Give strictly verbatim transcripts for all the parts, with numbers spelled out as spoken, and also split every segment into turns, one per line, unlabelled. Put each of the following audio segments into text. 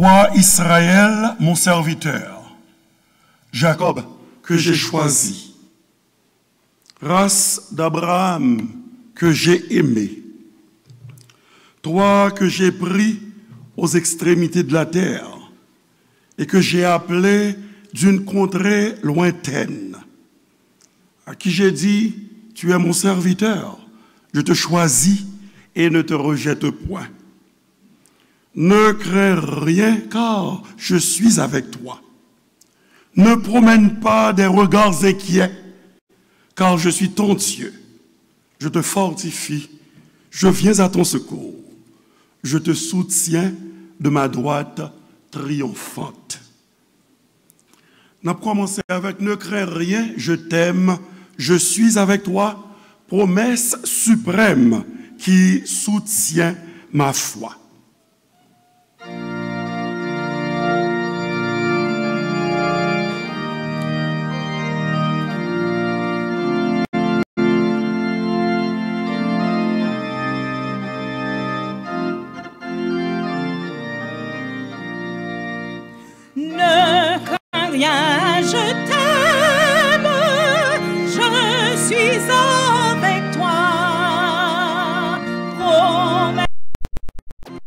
Toi, Israël, mon serviteur, Jacob, que j'ai choisi, race d'Abraham, que j'ai aimé, toi que j'ai pris aux extrémités de la terre et que j'ai appelé d'une contrée lointaine, à qui j'ai dit, tu es mon serviteur, je te choisis et ne te rejette point. Ne crains rien car je suis avec toi. Ne promène pas des regards inquiets car je suis ton Dieu. Je te fortifie, je viens à ton secours. Je te soutiens de ma droite triomphante. On a commencé avec ne crains rien, je t'aime, je suis avec toi, promesse suprême qui soutient ma foi.
Je t'aime, je suis avec toi, promesse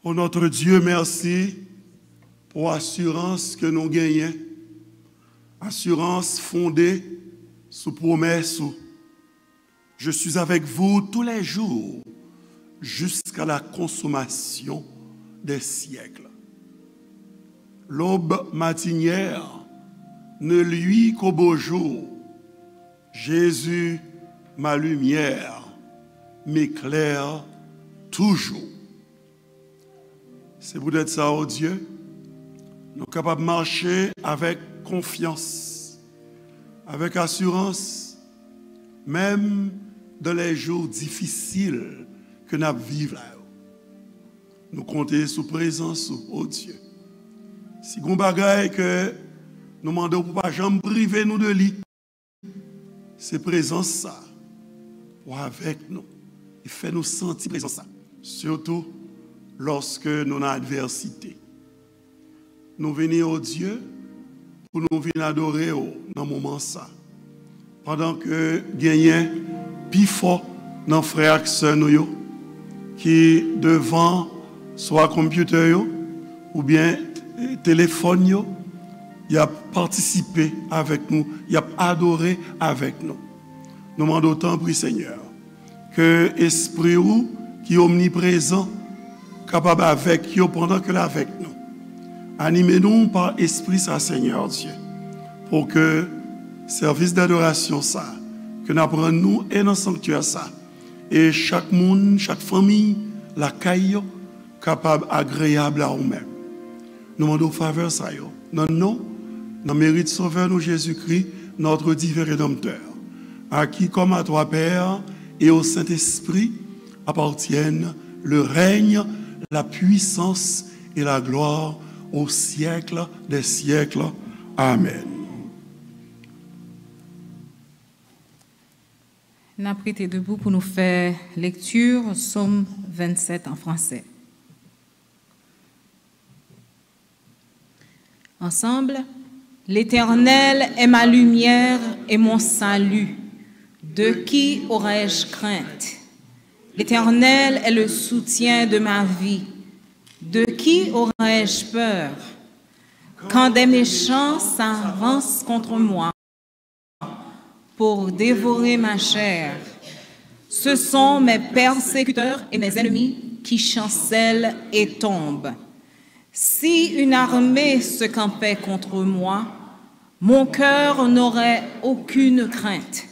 Oh notre Dieu, merci pour assurance que nous gagnons, assurance fondée sous promesse. Je suis avec vous tous les jours jusqu'à la consommation des siècles. L'aube matinière ne luit qu'au beau jour. Jésus, ma lumière, m'éclaire toujours. C'est peut-être ça, oh Dieu, nous sommes capables de marcher avec confiance, avec assurance, même dans les jours difficiles que nous vivons là. Nous comptons sous présence, oh Dieu. Si nous bagaille que nous demandons pour pas jamais priver nous de lui, c'est présence ça, ou avec nous, et fait nous sentir présence ça, surtout lorsque nous avons adversité. Nous venons au Dieu pour nous venir adorer dans ce moment ça. Pendant que gagnent plus fort dans frères et sœurs nous qui devant soit computer ou bien téléphone yo, il a participé avec nous, il a adoré avec nous. Nous demandons autant pour le Seigneur que l'Esprit qui est omniprésent capable avec vous pendant que là avec nous. Animez-nous par Esprit ça, Seigneur Dieu, pour que service d'adoration ça, que nous apprenons nous et dans le sanctuaire ça, et chaque monde, chaque famille, la caille, capable, agréable à vous-même. Nous demandons faveur ça, yo. Non, non, dans le mérite sauveur nous Jésus-Christ, notre divin Rédempteur, à qui, comme à toi, Père, et au Saint-Esprit, appartiennent le règne, la puissance et la gloire au siècle des siècles. Amen.
Nous avons prêté debout pour nous faire lecture, Psaume vingt-sept en français. Ensemble, l'Éternel est ma lumière et mon salut. De qui aurais-je crainte? L'Éternel est le soutien de ma vie. De qui aurais-je peur? Quand des méchants s'avancent contre moi pour dévorer ma chair, ce sont mes persécuteurs et mes ennemis qui chancellent et tombent. Si une armée se campait contre moi, mon cœur n'aurait aucune crainte.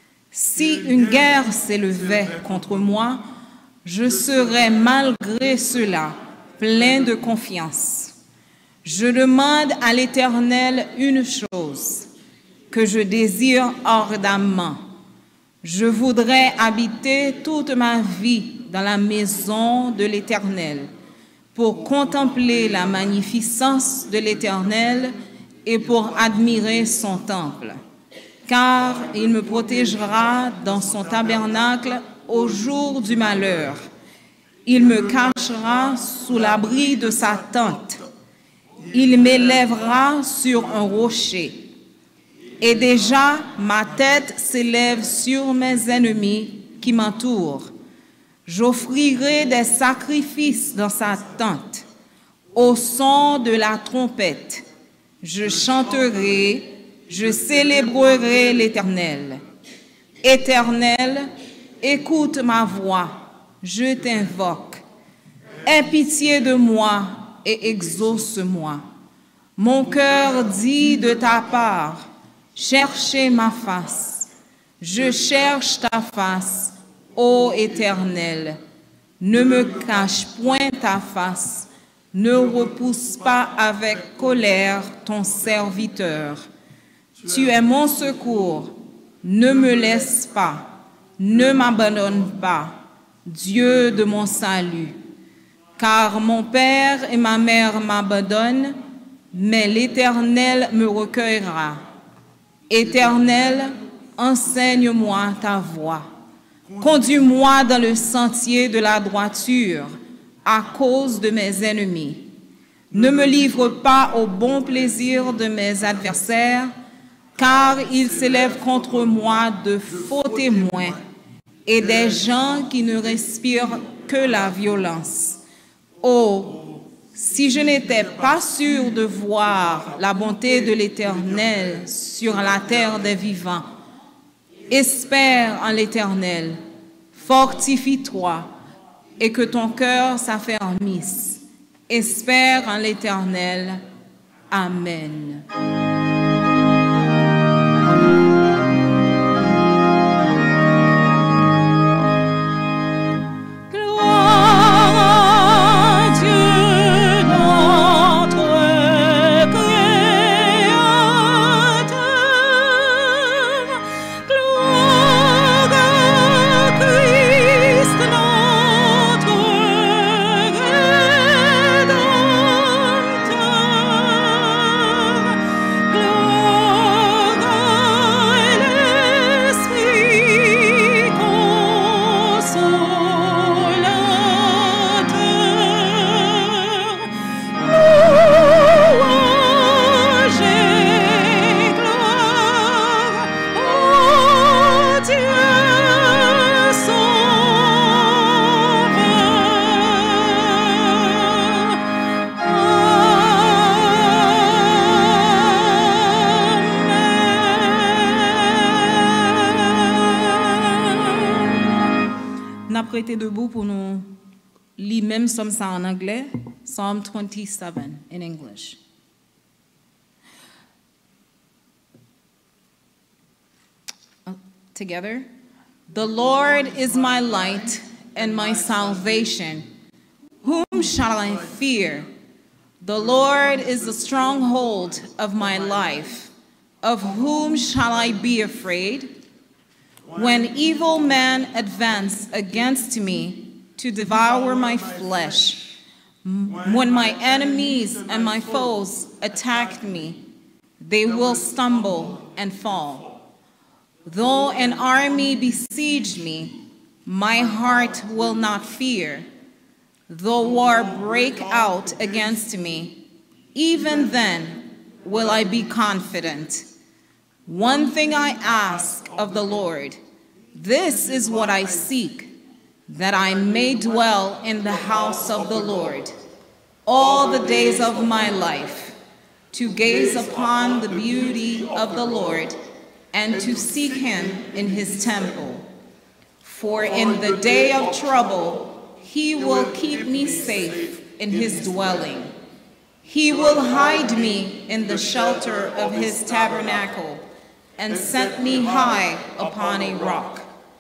Si une guerre s'élevait contre moi, je serais malgré cela plein de confiance. Je demande à l'Éternel une chose que je désire ardemment. Je voudrais habiter toute ma vie dans la maison de l'Éternel pour contempler la magnificence de l'Éternel et pour admirer son temple. Car il me protégera dans son tabernacle au jour du malheur. Il me cachera sous l'abri de sa tente. Il m'élèvera sur un rocher. Et déjà, ma tête s'élève sur mes ennemis qui m'entourent. J'offrirai des sacrifices dans sa tente. Au son de la trompette, je chanterai, je célébrerai l'Éternel. Éternel, écoute ma voix, je t'invoque. Aie pitié de moi et exauce-moi. Mon cœur dit de ta part, cherchez ma face. Je cherche ta face, ô Éternel. Ne me cache point ta face. Ne repousse pas avec colère ton serviteur. Tu es mon secours. Ne me laisse pas. Ne m'abandonne pas, Dieu de mon salut. Car mon père et ma mère m'abandonnent, mais l'Éternel me recueillera. Éternel, enseigne-moi ta voie. Conduis-moi dans le sentier de la droiture, à cause de mes ennemis. Ne me livre pas au bon plaisir de mes adversaires, car ils s'élèvent contre moi de faux témoins et des gens qui ne respirent que la violence. Oh, si je n'étais pas sûr de voir la bonté de l'Éternel sur la terre des vivants, espère en l'Éternel, fortifie-toi et que ton cœur s'affermisse. Espère en l'Éternel. Amen. Prêtez debout pour nous lire même somme ça en anglais, Psalm twenty-seven in English. Uh, together. The Lord is my light and my salvation. Whom shall I fear? The Lord is the stronghold of my life. Of whom shall I be afraid? When evil men advance against me to devour my flesh, when my enemies and my foes attack me, they will stumble and fall. Though an army besiege me, my heart will not fear. Though war break out against me, even then will I be confident. One thing I ask of the Lord, this is what I seek, that I may dwell in the house of the Lord all the days of my life, to gaze upon the beauty of the Lord and to seek him in his temple. For in the day of trouble, he will keep me safe in his dwelling. He will hide me in the shelter of his tabernacle and set me high upon a rock.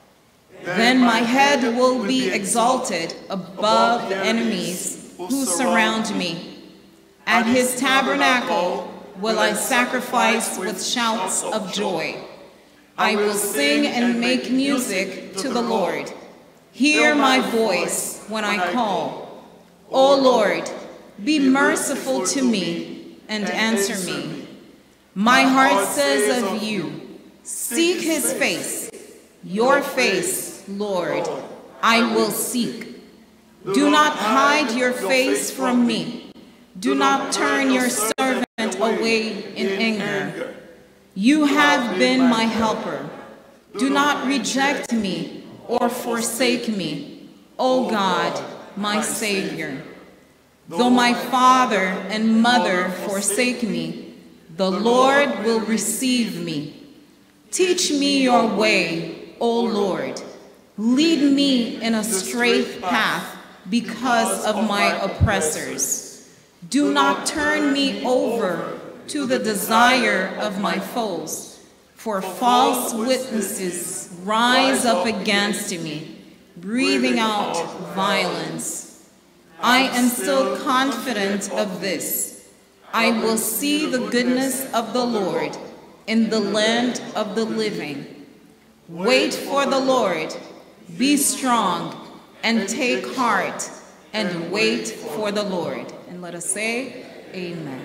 Then my head will be exalted above the enemies who surround me. At his tabernacle will I sacrifice with shouts of joy. I will sing and make music to the Lord. Hear my voice when I call. O Lord, be merciful to me and answer me. My heart says of you, seek his face. Your face, Lord, I will seek. Do not hide your face from me. Do not turn your servant away in anger. You have been my helper. Do not reject me or forsake me, O God, my Savior. Though my father and mother forsake me, the Lord will receive me. Teach me your way, O Lord. Lead me in a straight path because of my oppressors. Do not turn me over to the desire of my foes, for false witnesses rise up against me, breathing out violence. I am still confident of this. I will see the goodness of the Lord in the land of the living. Wait for the Lord, be strong, and take heart, and wait for the Lord. And let us say, Amen.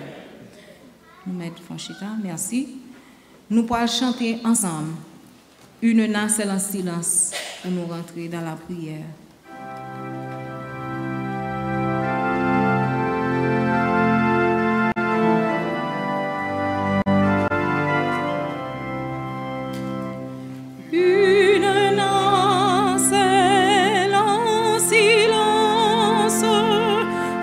Nous mettons Franchita, merci. Nous pourrons chanter ensemble une nacelle en silence pour nous rentrer dans la prière.
Une nacelle en silence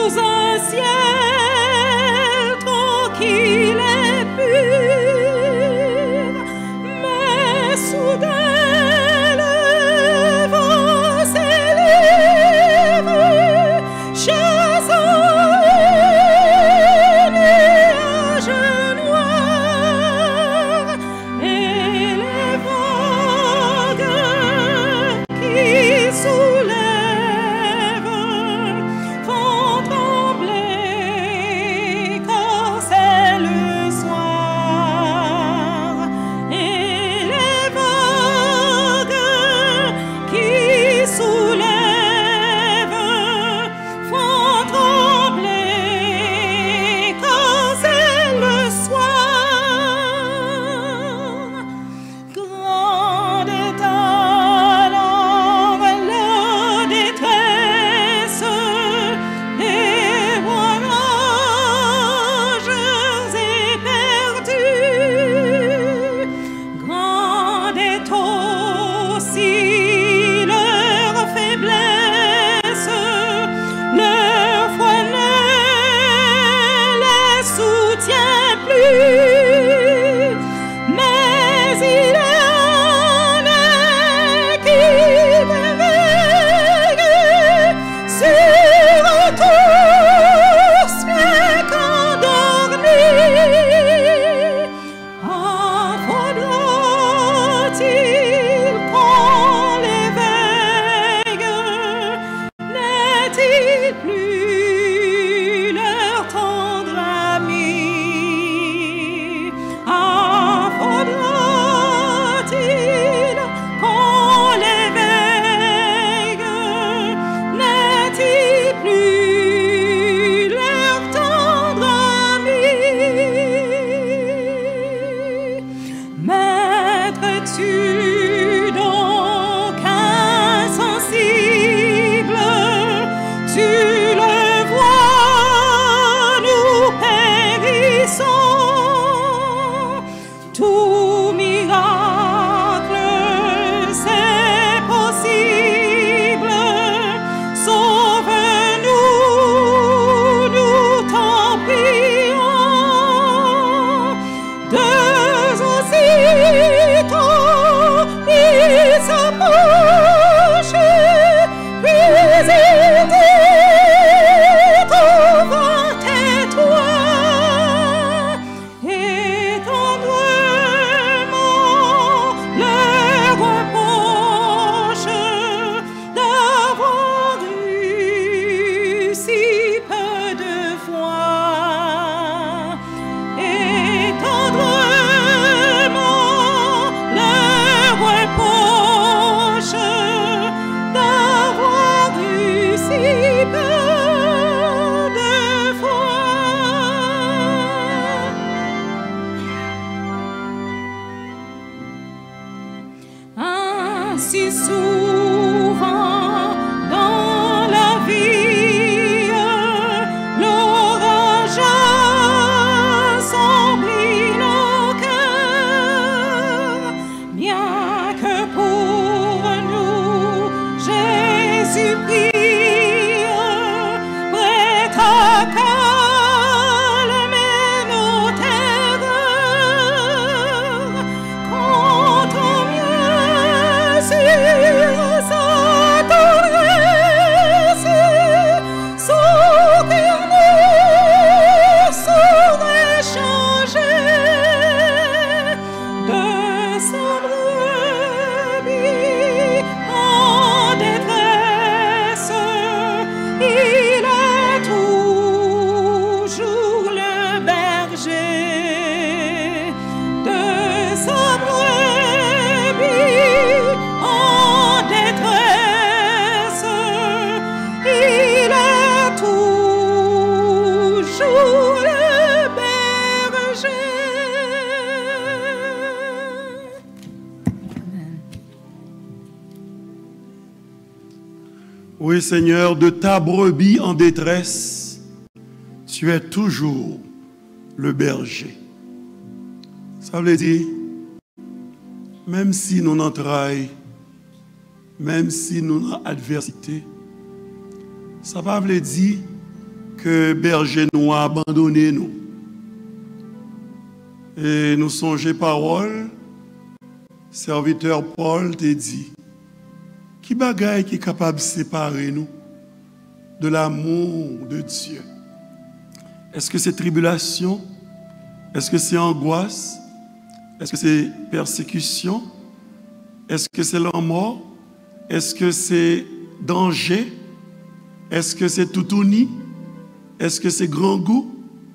sous un ciel tranquille et pur, mais soudain le vent s'élève, chassant les nuages noirs et les vagues qui soulèvent font trembler quand c'est le soir, et les vagues qui soulèvent font trembler quand c'est le soir. Grande est alors la détresse des voyageurs éperdus. Grande est aussi leur faiblesse, leur foi ne les soutient plus. Mais il en est qui veillent sur tous bien qu'endormis. Ah, faudra-t-il qu'on l'éveille? N'est-il plus leur tendre ami? Ah, faudra-t-il qu'on l'éveille? N'est-il plus leur tendre ami? Maître, es-tu donc insensible? Tu le vois, nous périssons. Tout miracle, c'est possible. Sauve-nous, nous t'en prions. Deux aussitôt, il s'approche, puis il dit au vent, tais-toi. Et tendrement leur reproche d'avoir eu si peu de foi. Et tendrement leur reproche d'avoir eu si peu de foi. Ainsi souvent dans la vie, l'orage assombrit nos cœurs, bien que pour nous Jésus prie, prêt à calmer nos terreurs. Comptons mieux sur sa tendresse, son cœur ne saurait changer. De sa brebis en détresse, il est toujours le berger. De sa brebis en détresse, il est toujours le berger.
Oui, Seigneur, de ta brebis en détresse, tu es toujours le berger. Ça veut dire, même si nous n'entrailles, même si nous avons adversité, ça va veut dire, que berger nous a abandonné nous. Et nous songeons parole, serviteur Paul te dit, qui bagaille qui est capable de séparer nous de l'amour de Dieu? Est-ce que c'est tribulation? Est-ce que c'est angoisse? Est-ce que c'est persécution? Est-ce que c'est la mort? Est-ce que c'est danger? Est-ce que c'est toutouni? Est-ce que c'est grand goût?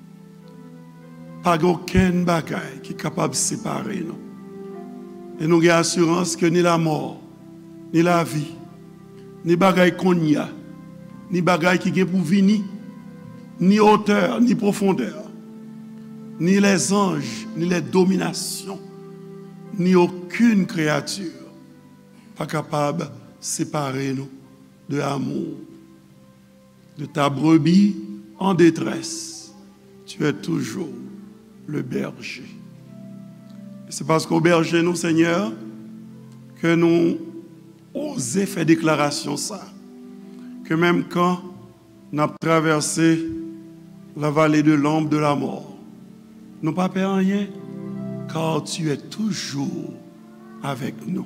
Pas aucun bagaille qui est capable de séparer nous. Et nous avons assurance que ni la mort, ni la vie, ni bagaille qu'on y a, ni bagaille qui est pour venir, ni hauteur, ni profondeur, ni les anges, ni les dominations, ni aucune créature pas capable de séparer nous de l'amour de ta brebis en détresse. Tu es toujours le berger. Et c'est parce qu'au berger, nous, Seigneur, que nous osons faire déclaration ça. Que même quand nous avons traversé la vallée de l'ombre de la mort, nous n'avons pas peur rien, car tu es toujours avec nous.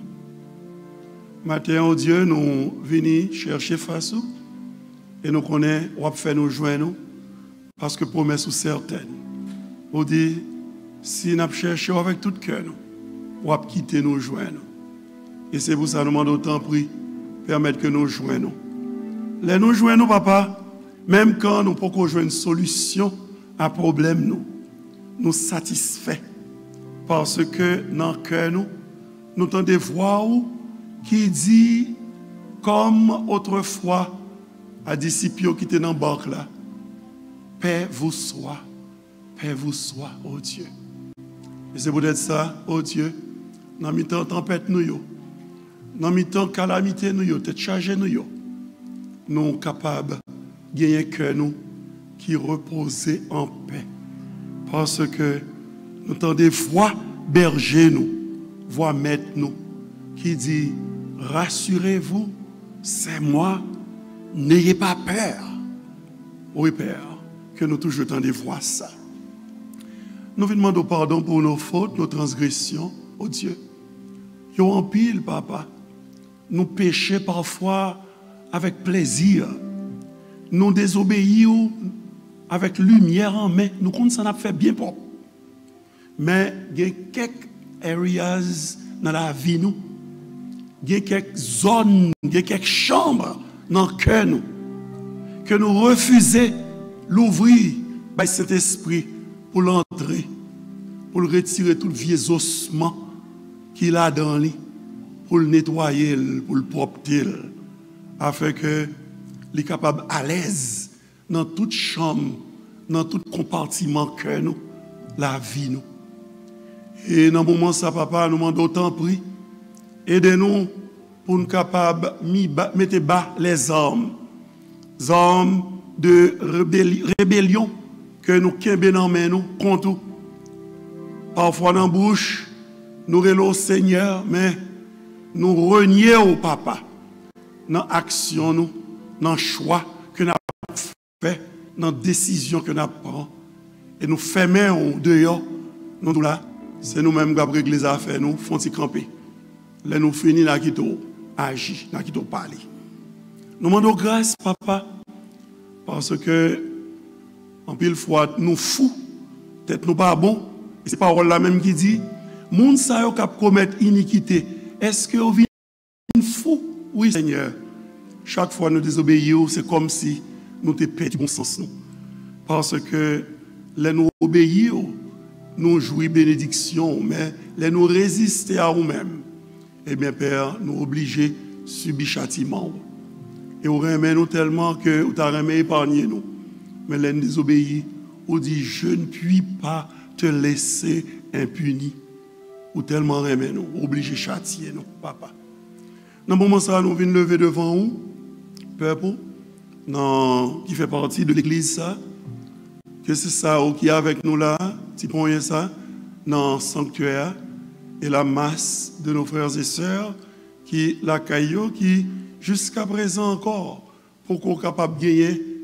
Matin, oh Dieu, nous venons chercher face à et nous connaissons, on va faire nous joindre, parce que promesse est certaine. On dit, si nous cherchons avec tout cœur, on va quitter nous joindre. Et c'est pour ça que nous demandons autant prix, permettre que nous joignons. Les nous joignons, papa, même quand nous ne pouvons pas jouer une solution à un problème, nous, nous satisfait. Parce que dans le cœur, nous, nous entendons des voix qui dit, comme autrefois, à disciples qui étaient dans le barque là, paix vous soit, paix vous soit, oh Dieu. Et c'est peut-être ça, oh Dieu, dans le temps tempête nous, dans le temps calamité nous, tête chargée nous, nous sommes capables de gagner un cœur nous qui repose en paix. Parce que nous entendons des voix berger nous, voix maître nous, qui dit, rassurez-vous, c'est moi, n'ayez pas peur. Oui, Père, que nous toujours entendons voir ça. Nous vous demandons pardon pour nos fautes, nos transgressions, oh Dieu. Yo en pile, papa. Nous péchons parfois avec plaisir. Nous désobéissons avec lumière en main. Nous comptons ça n'a fait bien propre. Mais il y a quelques areas dans la vie nous. Il y a quelques zones, il y a quelques chambres dans le cœur nous, que nous refusons l'ouvrir par cet esprit pour l'entrer, pour le retirer tout le vieux ossement qu'il a dans lui, pour le nettoyer, pour le propter, afin que il est capable à l'aise dans toute chambre, dans tout compartiment que nous, la vie nous. Et dans le moment ça, papa, nous demandons autant prix, aidez-nous pour nous capables de mettre bas les armes, les armes de rébellion que nous kembe dans main nous contre. Parfois dans la bouche, nous relons au Seigneur, mais nous renions au papa dans l'action, nous, dans le choix que nous avons fait, dans la décision que nous avons pris. Et nous fermons dehors, nous là, c'est nous-mêmes qui avons réglé les affaires, nous faisons camper. Là, nous finissons là qui tout agir, là qui tout parler. Nous demandons grâce, papa, parce que, en pile fois, nous fous, peut-être nous pas bon, et c'est parole là même qui dit, moun sa yo kap commettre iniquité, est-ce que vous venez fou? Oui, Seigneur. Chaque fois nous désobéissons, c'est comme si nous te perdu bon sens nous. Parce que, les nous obéissons, nous jouons bénédiction, mais les nous résister à nous-mêmes. Eh bien, Père, nous obligés à subir châtiment. Et on remet nous tellement que vous avez épargné nous. Mais l'un désobéit, on dit, je ne puis pas te laisser impuni. Ou tellement remet nous, obligés à châtier nous, papa. Dans le moment ça, nous venons lever devant vous, peuple, qui fait partie de l'église, ça, que c'est ça qui est avec nous là, si point ça, dans le sanctuaire, et la masse de nos frères et sœurs qui l'accueillent, qui jusqu'à présent encore, pour qu'on soit capable de gagner,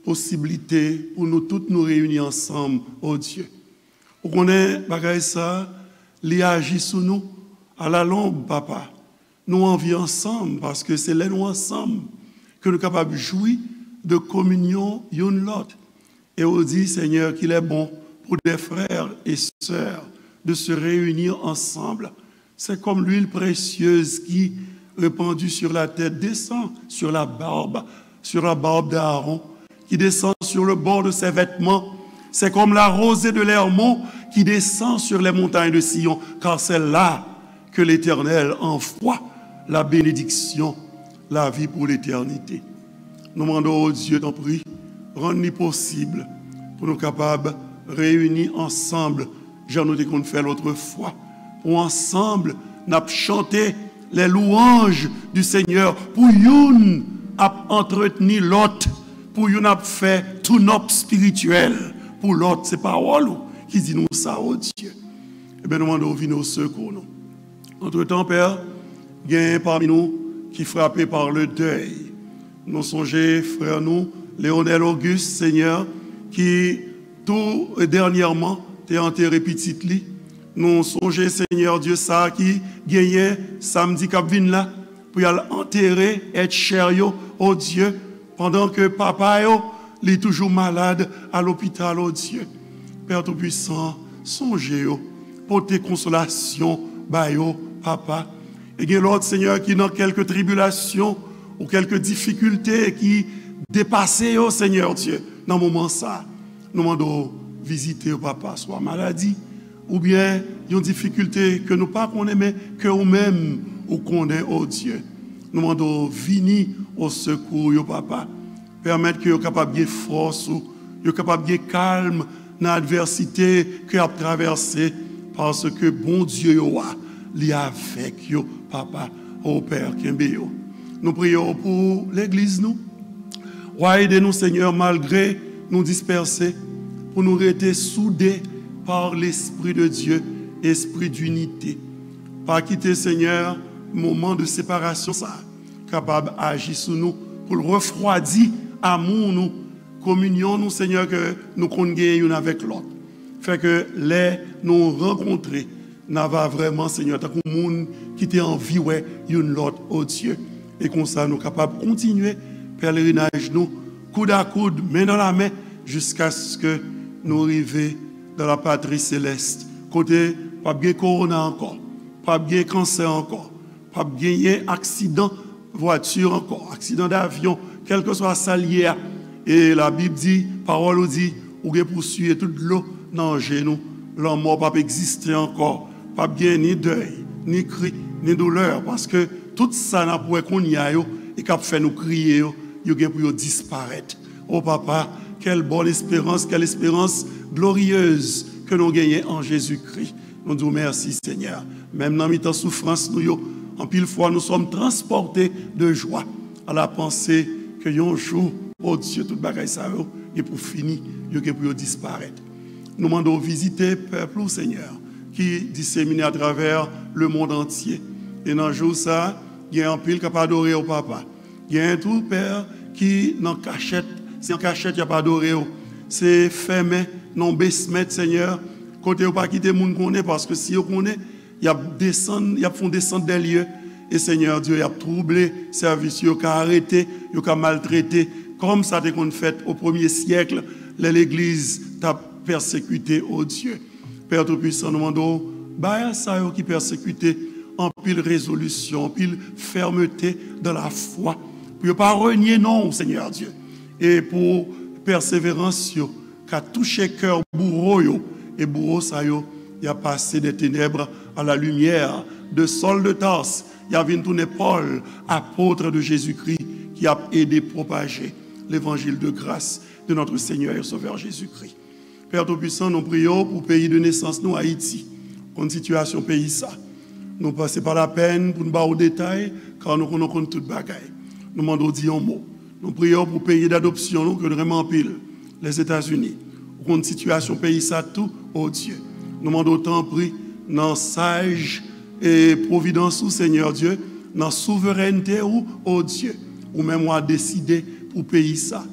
possibilité pour nous toutes nous réunir ensemble, oh Dieu. Pour qu'on ait, bagay ça, li agit sur nous, à la longue, papa. Nous en vivons ensemble, parce que c'est là nous ensemble que nous sommes capables de jouir de communion une l'autre. Et on dit, Seigneur, qu'il est bon pour des frères et sœurs de se réunir ensemble. C'est comme l'huile précieuse qui, répandue sur la tête, descend sur la barbe, sur la barbe d'Aaron, qui descend sur le bord de ses vêtements. C'est comme la rosée de l'Hermon qui descend sur les montagnes de Sion, car c'est là que l'Éternel envoie la bénédiction, la vie pour l'éternité. Nous demandons au Dieu, t'en prie, rendre-nous possible pour nous capables réunis ensemble, j'en ai dit qu'on fait l'autre fois, pour ensemble, nous chanter les louanges du Seigneur, pour nous entretenir l'autre, pour nous faire tout notre spirituel, pour l'autre, c'est parole qui dit nous ça, oh Dieu. Eh bien, nous demandons au nos secours, nous. Entre-temps, Père, il y a un parmi nous qui est frappé par le deuil. Nous songeons, frère, nous, Léonel Auguste, Seigneur, qui tout dernièrement t'es enterré petit lit. Nous songeons, Seigneur Dieu, ça qui gagnait samedi cap vin là pour y aller enterrer, être cher yo, oh Dieu, pendant que papa yo, il est toujours malade à l'hôpital, oh Dieu. Père Tout-Puissant, songez yo, portez consolation, bah yo, papa. Et il y a l'autre, Seigneur, qui dans quelques tribulations ou quelques difficultés qui dépassent, oh Seigneur Dieu, dans le moment ça, nous demandons visiter au papa, soit maladie, ou bien une difficulté que nous pas connaissons, mais que nous-mêmes ou connaissons, oh Dieu. Nous demandons venir au secours, au papa, permettre que vous capable de force, vous capable de calme dans l'adversité que vous avez traversée, parce que bon Dieu a li avec vous, papa, au Père Kimbéo. Nous prions pour l'Église, nous. Aidez-nous, Seigneur, malgré nous disperser, pour nous rester soudés par l'Esprit de Dieu, esprit d'unité. Pas quitter, Seigneur, moment de séparation, ça, capable d'agir sur nous, pour le refroidir, amour nous, communion nous, Seigneur, que nous connaissons avec l'autre. Fait que les nous rencontrer, n'ava vraiment, Seigneur, tant que le monde qui était en vie, ouais, une l'autre, oh Dieu. Et comme ça, nous sommes capables de continuer pèlerinage, nous, coude à coude, main dans la main, jusqu'à ce que nous arrivions dans la patrie céleste. Côté, pas bien corona encore, pas bien cancer encore, pas bien accident voiture encore, accident d'avion, quel que soit ça lié. Et la Bible dit, parole dit, ou bien poursuivre toute l'eau dans le genou, la mort pas exister encore, pas bien ni deuil, ni cri, ni douleur, parce que tout ça n'a pas qu'on y a et qu'a fait nous crier, il y a pour disparaître. Oh papa, quelle bonne espérance, quelle espérance glorieuse que nous gagnons en Jésus-Christ. Nous disons merci Seigneur. Même dans notre souffrance, nous, en pile fois, nous sommes transportés de joie à la pensée que un jour, oh Dieu, tout bagaille ça et pour finir, il y a pour disparaître. Nous demandons visiter peuple au Seigneur qui dissémine à travers le monde entier. Et dans le jour ça, il y a un pile qui n'a pas adoré au papa. Il y a un tout père qui n'en cachette, c'est en cachette il n'y a pas adoré. C'est fermé, non baissement, Seigneur. Côté où pas quitter le monde qu'on est, parce que si on connaît, il y a descendre, il y a font descendre des lieux. Et Seigneur Dieu, il a troublé service, il a arrêté, il a maltraité. Comme ça a été fait au premier siècle, l'Église t'a persécuté, oh Dieu. Père Tout-Puissant, nous demandons, bah, ça qui persécuté, en pile résolution, en pile fermeté dans la foi, pour ne pas renier non, Seigneur Dieu. Et pour persévérance, qui a touché cœur bourreau, et bourreau, ça y a passé des ténèbres à la lumière, de Saul de Tarse, il y a vu tourner Paul, apôtre de Jésus-Christ, qui a aidé à propager l'évangile de grâce de notre Seigneur et Sauveur Jésus-Christ. Père Tout-Puissant, nous prions pour le pays de naissance, nous, Haïti, pour une situation pays ça. Nous ne passons pas la peine pour nous battre au détail, car nous connaissons toute bagaille. Nous demandons dire un mot. Nous prions pour le pays d'adoption, nous, que vraiment pile, les États-Unis. Pour une situation pays ça tout, oh Dieu. Nous demandons autant pris dans sage et providence ou Seigneur Dieu, dans souveraineté ou, oh Dieu, ou même à décider pour pays ça.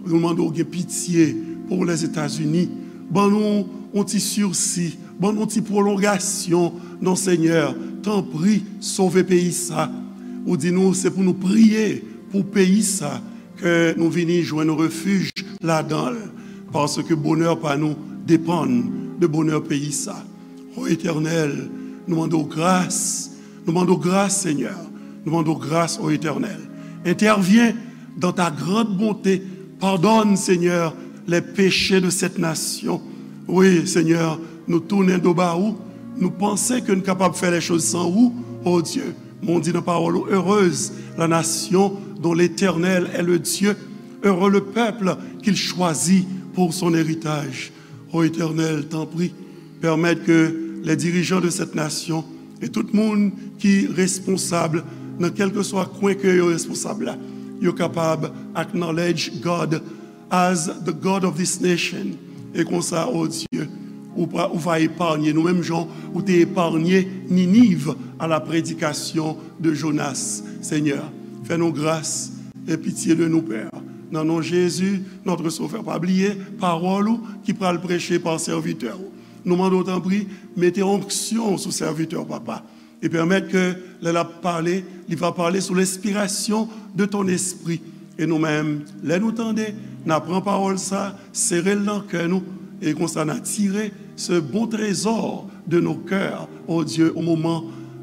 nous demandons pitié pour les États-Unis. Bon, nous, on t'y sursis. Bon, on t'y prolongation. Non, Seigneur, t'en prie, sauve pays ça. Ou dis-nous, c'est pour nous prier pour pays ça que nous venons joindre refuge là-dedans. Parce que bonheur par nous dépend de bonheur pays ça. Ô Éternel, nous demandons grâce. Nous demandons grâce, Seigneur. Nous demandons grâce au Éternel. Interviens dans ta grande bonté. Pardonne, Seigneur, les péchés de cette nation. Oui, Seigneur, nous tournons de bas où nous pensons que nous sommes capables de faire les choses sans où, oh Dieu. Mon dit dans la parole, heureuse la nation dont l'Éternel est le Dieu. Heureux le peuple qu'il choisit pour son héritage. Oh Éternel, t'en prie, permettre que les dirigeants de cette nation et tout le monde qui est responsable, dans quel que soit coin que est responsable, you're capable acknowledge God as the God of this nation. Et comme ça, oh Dieu, ou va épargner nous-mêmes gens, ou t'es épargné Ninive à la prédication de Jonas. Seigneur, fais-nous grâce et pitié de nous, Père. Dans nom Jésus, notre Sauveur, pas oublier parole qui pourra le prêcher par serviteur. Nous demandons autant prix, mettez onction sur serviteur, papa, et permettre que l'elle parler, il va parler sous l'inspiration de ton esprit. Et nous-mêmes, les nous tendez, n'apprend parole ça, serrez-le dans le cœur nous, et qu'on s'en a tiré ce bon trésor de nos cœurs, oh Dieu, au moment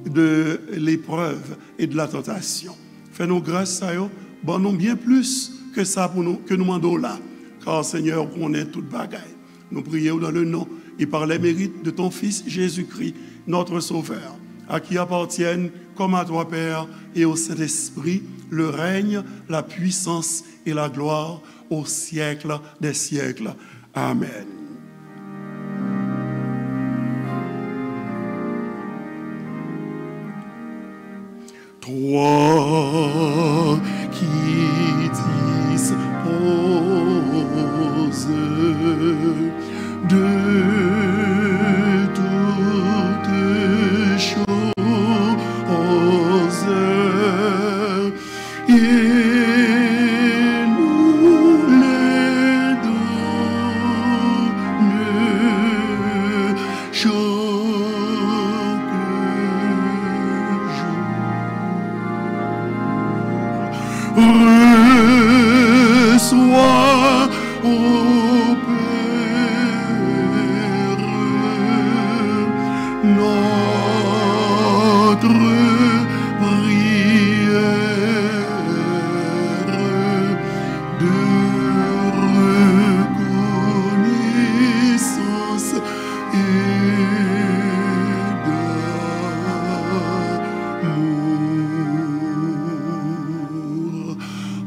de l'épreuve et de la tentation. Fais-nous grâce à eux, bon, non bien plus que ça pour nous, que nous demandons là, car Seigneur, on est toute bagaille. Nous prions dans le nom et par les mérites de ton Fils Jésus-Christ, notre Sauveur, à qui appartiennent, comme à toi, Père, et au Saint-Esprit, le règne, la puissance et la gloire au siècle des siècles. Amen. Toi qui disposes de toutes choses et nous les donnes chaque reçois, ô Père, notre prière de reconnaissance et d'amour.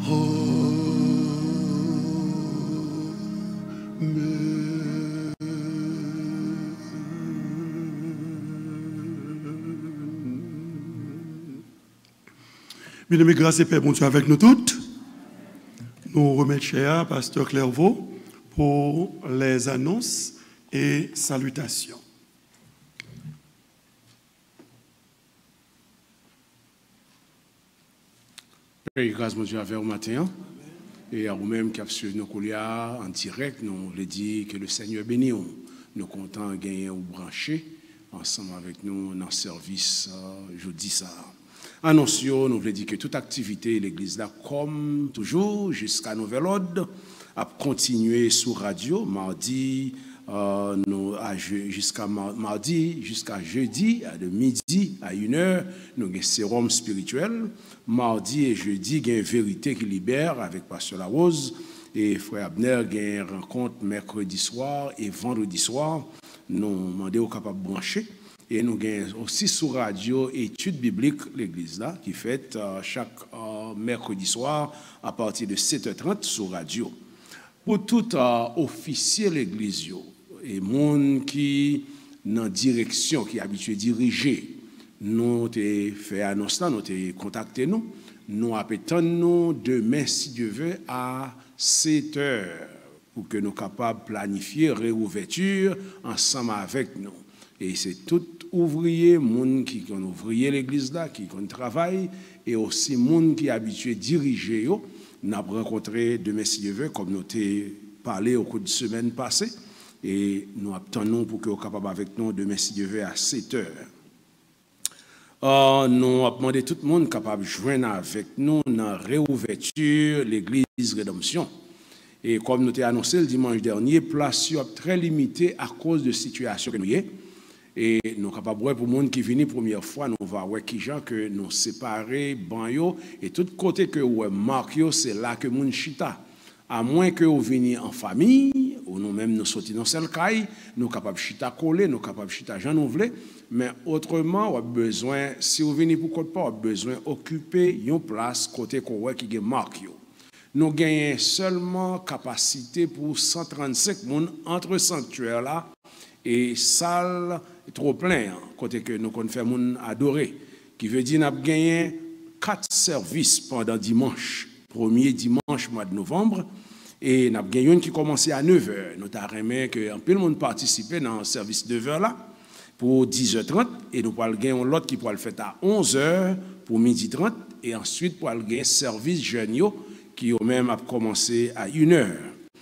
Bien-aimés, grâce et paix, bon Dieu, avec nous toutes. Nous remettons cher Pasteur Clairvaux pour les annonces et salutations.
Père, grâce mon Dieu, avec vous matin. Et à vous-même qui avez suivi nos couliers en direct, nous voulons dire que le Seigneur bénit. Nous sommes contents de gagner ou brancher ensemble avec nous dans le service jeudi ça. Annoncions, nous voulons dire que toute activité de l'église là, comme toujours, jusqu'à nouvel ordre, a continué sur radio, mardi, euh, nous, jusqu'à mardi, jusqu'à jeudi, à de midi à une heure, nous avons un sérum spirituel. Mardi et jeudi, il y a une vérité qui libère avec Pasteur Larose. Et Frère Abner a une rencontre mercredi soir et vendredi soir. Nous demandons aux capables de brancher. Et nous avons aussi sur radio études bibliques l'église là, qui fait euh, chaque euh, mercredi soir à partir de sept heures trente sur radio. Pour tout euh, officier l'église et monde qui dans direction qui est habitué à diriger, nous avons fait annonce là, nous avons contacté nous, nous appelons nous demain si Dieu veut à sept heures pour que nous soyons capables de planifier réouverture ensemble avec nous. Et c'est tout ouvrier, monde qui ont ouvrier l'église là, qui ont travail, et aussi monde qui est habitué à diriger yo, nous avons rencontré demain si Dieu veut, comme nous avons parlé au cours de semaine passée, et nous attendons pour que vous soyez capable avec nous demain si Dieu veut à sept heures. Uh, nous avons demandé tout le monde capable de joindre avec nous dans la réouverture de l'église Rédemption. Et comme nous avons annoncé le dimanche dernier, place est très limitée à cause de la situation que nous avons. Et nous sommes capables de voir pour les gens qui viennent la première fois, nous allons voir qui gens que nous séparés, banyo, et tout côté que nous marquons, c'est là que nous chita. À moins que vous veniez en famille, ou nous-mêmes nous sortions dans celle caille, nous sommes capables de chita coller, nous sommes capables de chita j'en ouvler, mais autrement, on a besoin, si vous venez pour côté pas, on a besoin d'occuper une place côté qu'on qui est marqué. Nous gagnons seulement capacité pour cent trente-cinq personnes entre sanctuaire là et salle trop plein, côté que nous connaissons moun adorer, qui veut dire nous gagné quatre services pendant dimanche, premier dimanche mois de novembre, et nous avons gagné une qui commençait à neuf heures. Nous avons aimé que un peu le monde participe dans le service de neuf heures là pour dix heures trente, et nous allons gagner l'autre qui pourra le faire à onze heures pour midi trente, et ensuite pour le gagner service jeune qui au même a commencé à une heure.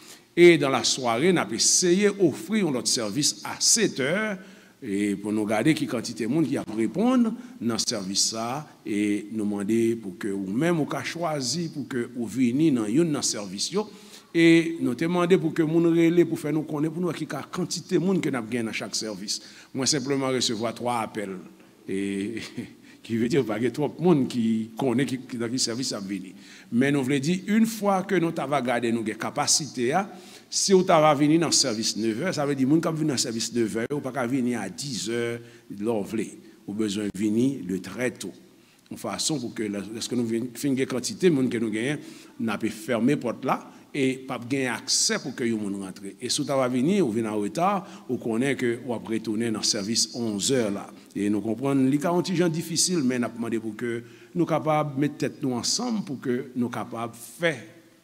Et dans la soirée, nous avons essayé d'offrir notre service à sept heures, et pour nous regarder qui quantité de monde qui a répondre dans ce service ça et nous demander pour que ou même ou choisi pour que vous veniez dans une dans service yo et nous demander pour que moun relé pour faire nous connaître pour nous qui quantité de monde que n'a gagné dans chaque service. Moi simplement recevoir trois appels et qui veut dire pas que trop de monde qui connaît qui dans quel service a venir. Mais nous voulons dire une fois que nous t'avons gardé nos capacités à si vous avez venu dans le service neuf heures, ça veut dire que vous avez venu dans le service neuf heures, vous n'avez pas venir à dix heures de l'envelé. Vous avez besoin de venir de très tôt. De façon pour que, lorsque nous finissons la quantité de monde que nous gagnons, nous avons fermé la porte là et pas gagner accès pour que les gens rentrent. Et si vous avez venu, vous venez en retard, vous connaissez que vous avez retourné dans le service onze heures là. Et nous comprenons, les cas ont été difficiles, mais nous avons demandé pour que nous soyons capables de mettre tête nous ensemble pour que nous soyons capables de faire.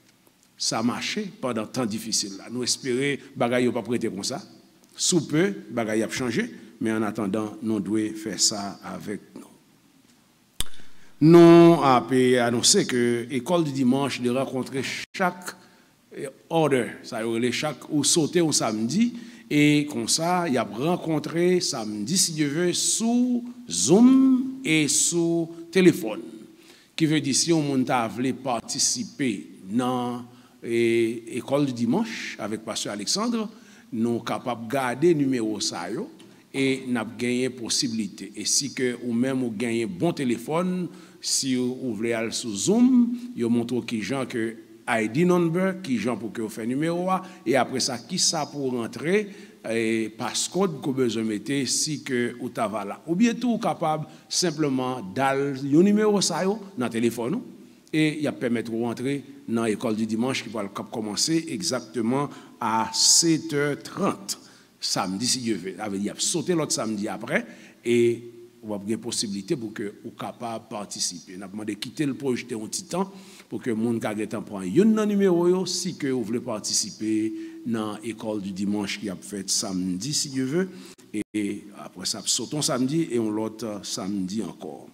Ça a marché pendant temps difficile là. Nous espérons que bagaille pas prêter comme ça. Sous peu, bagaille a changé, mais en attendant, nous devons faire ça avec nous. Nous avons annoncé que l'école du dimanche de rencontrer chaque order, ça veut dire chaque ou sauter au samedi, et comme ça, il a rencontré samedi, si Dieu veut, sous Zoom et sous téléphone. Qui veut dire si on a voulu participer dans et école du dimanche avec pasteur Alexandre, nous sommes capables de garder le numéro ça et nous avons gagné possibilité. Et si que ou même vous gagnez bon téléphone, si vous voulez aller sur Zoom, vous montrez qui gens que I D number, qui gens pour que vous fassiez numéro et après ça qui ça pour rentrer et passcode que vous besoin mettre si que vous avez là. Ou bien tout capable simplement d'aller le numéro ça dans le téléphone. Et il permet de rentrer dans l'école du dimanche qui va commencer exactement à sept heures trente, samedi si Dieu veut. Il a sauté l'autre samedi après et on va avoir une possibilité pour que vous soyez capable de participer. On a demandé de quitter le projet un petit temps pour que le monde prenne un numéro si que vous voulez participer dans l'école du dimanche qui a fait samedi si Dieu veut. Et après ça, sautons samedi et on l'autre samedi encore.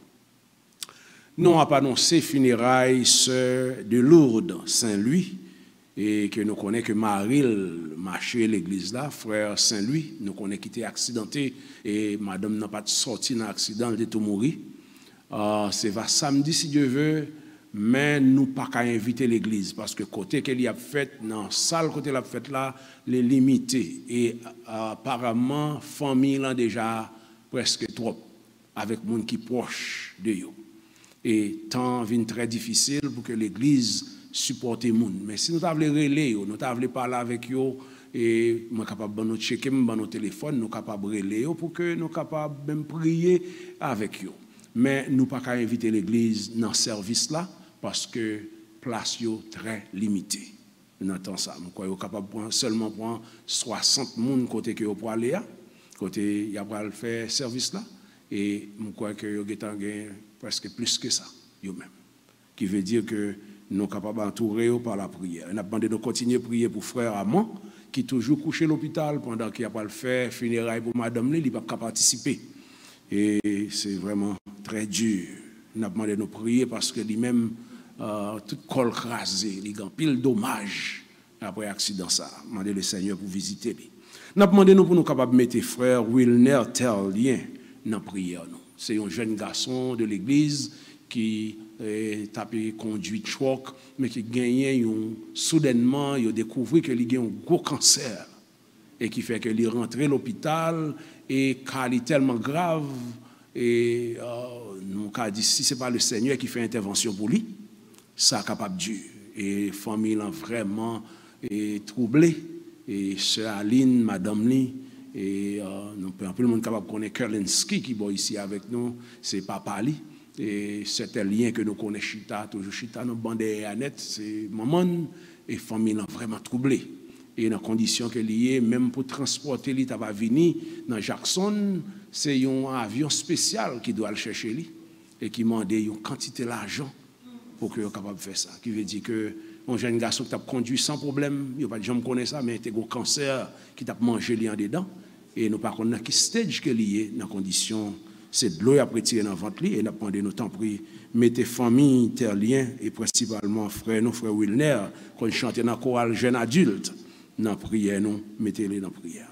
Nous avons annoncé funérailles sœur de Lourdes, Saint-Louis, et que nous connaissons que Maril marchait l'église là, frère Saint-Louis, nous connaissons qui était accidenté, et madame n'a pas sorti dans l'accident, elle est tout mourir. Euh, c'est va samedi si Dieu veut, mais nous pas qu'à inviter l'église, parce que côté qu'elle y a fait, dans la salle côté la fait là, les limité, et euh, apparemment, famille là déjà presque trop, avec monde qui proche de eux. Et temps vient très difficile pour que l'église supporte les gens. Mais si nous avons les relais, nous avons parler avec eux, et nous sommes capables de checker nos téléphones, nous sommes capables de relayer pour que nous soyons capables de prier avec eux. Mais nous ne pouvons pas inviter l'église dans ce service-là parce que la place est très limitée. Nous entendons ça. Nous sommes capables de seulement prendre soixante personnes côté que vous pouvez aller, côté il y a le faire service-là. Et je crois que vous avez presque plus que ça, vous-même. Qui veut dire que nous sommes capables d'entourer par la prière. On a demandé de continuer à prier pour frère Amand, qui est toujours couché à l'hôpital pendant qu'il n'a pas le fait, funérailles pour madame, il n'a pas participer. Et c'est vraiment très dur. On a demandé de nous prier parce que lui-même euh, tout col crasé, il y a pile dommage après l'accident ça. Demandez le Seigneur pour visiter lui. Nous demandé nous pour nous capables de mettre frère Wilner Terlien dans la prière. C'est un jeune garçon de l'église qui est tapé conduit choc, mais qui gagne soudainement, il a découvert qu'il a un gros cancer et qui fait qu'il est rentré à l'hôpital et qu'il est tellement grave et euh, nous avons dit si ce n'est pas le Seigneur qui fait intervention pour lui, ça est capable de Dieu. Et la famille est vraiment et troublée. Et sœur Aline, madame Li, et euh, nous un peu le monde capable de connaître Kerlinski qui est ici avec nous, c'est papa Li. Et c'est un lien que nous connaissons Chita, toujours Chita, nous bandons à net, c'est maman, et la famille est vraiment troublée. Et dans les conditions qu'elle est, même pour transporter lui, va venir dans Jackson, c'est un avion spécial qui doit le chercher lui, et qui demande une quantité d'argent pour qu'il soit capable de faire ça. Qui veut dire que un jeune garçon qui t'a conduit sans problème, il n'y a pas de gens qui connaissent ça, mais il a un cancer qui t'a mangé lui en dedans. Et nous, par contre, dans quel stage qu'il est, dans condition, c'est de l'eau après tirer dans le ventre, et nous demandons nous temps pris, mettez famille, terlien, et principalement frère, nos frères Wilner, qu'on chante dans le choral jeune adulte, dans la prière, nous, mettez-les dans la prière.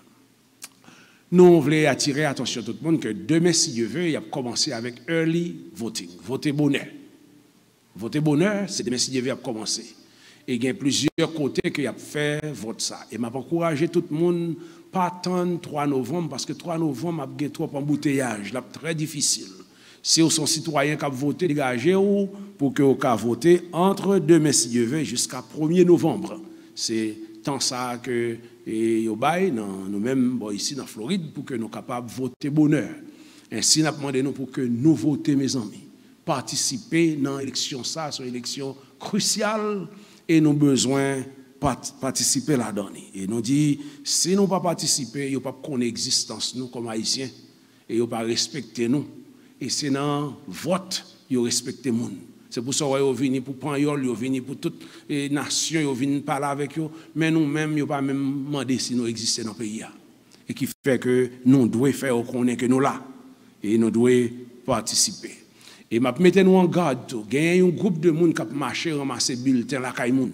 Nous voulons attirer l'attention de tout le monde que demain, si Dieu veut, il a commencé avec early voting, voter bonheur. Voter bonheur, c'est demain, si Dieu veut, il a commencé. Et il y a plusieurs côtés qui a fait vote ça. Et m'a encouragé tout le monde pas attendre trois novembre parce que trois novembre a trop embouteillage, là très difficile. Si vous sont citoyens qui ont voté, dégagez ou pour que vous puissiez voter entre demain si Dieu veut jusqu'à premier novembre. C'est tant ça que et au bail nous-mêmes bon, ici dans Floride pour que nous soyons capables de voter bonheur. Ainsi nous demandons nous pour que nous votions mes amis. Participer dans l'élection ça, c'est une élection cruciale. Et nous avons besoin de participer là-dedans. Et nous disons, si nous ne pas participer, nous ne pas connaître l'existence nous comme Haïtiens. Et nous ne pas respecter nous. Et c'est dans le vote, nous respectons les gens. C'est pour ça que nous venons pour Panyol, nous venons pour toutes les nations, nous venons parler avec eux. Mais nous-mêmes, nous ne pas même demander si nous existons dans le pays. Et qui fait que nous devons faire reconnaître que nous là. Et nous devons participer. Et m'a mettez-nous en garde tout. Il y a un groupe de monde qui a marché ramasser bulletins la caille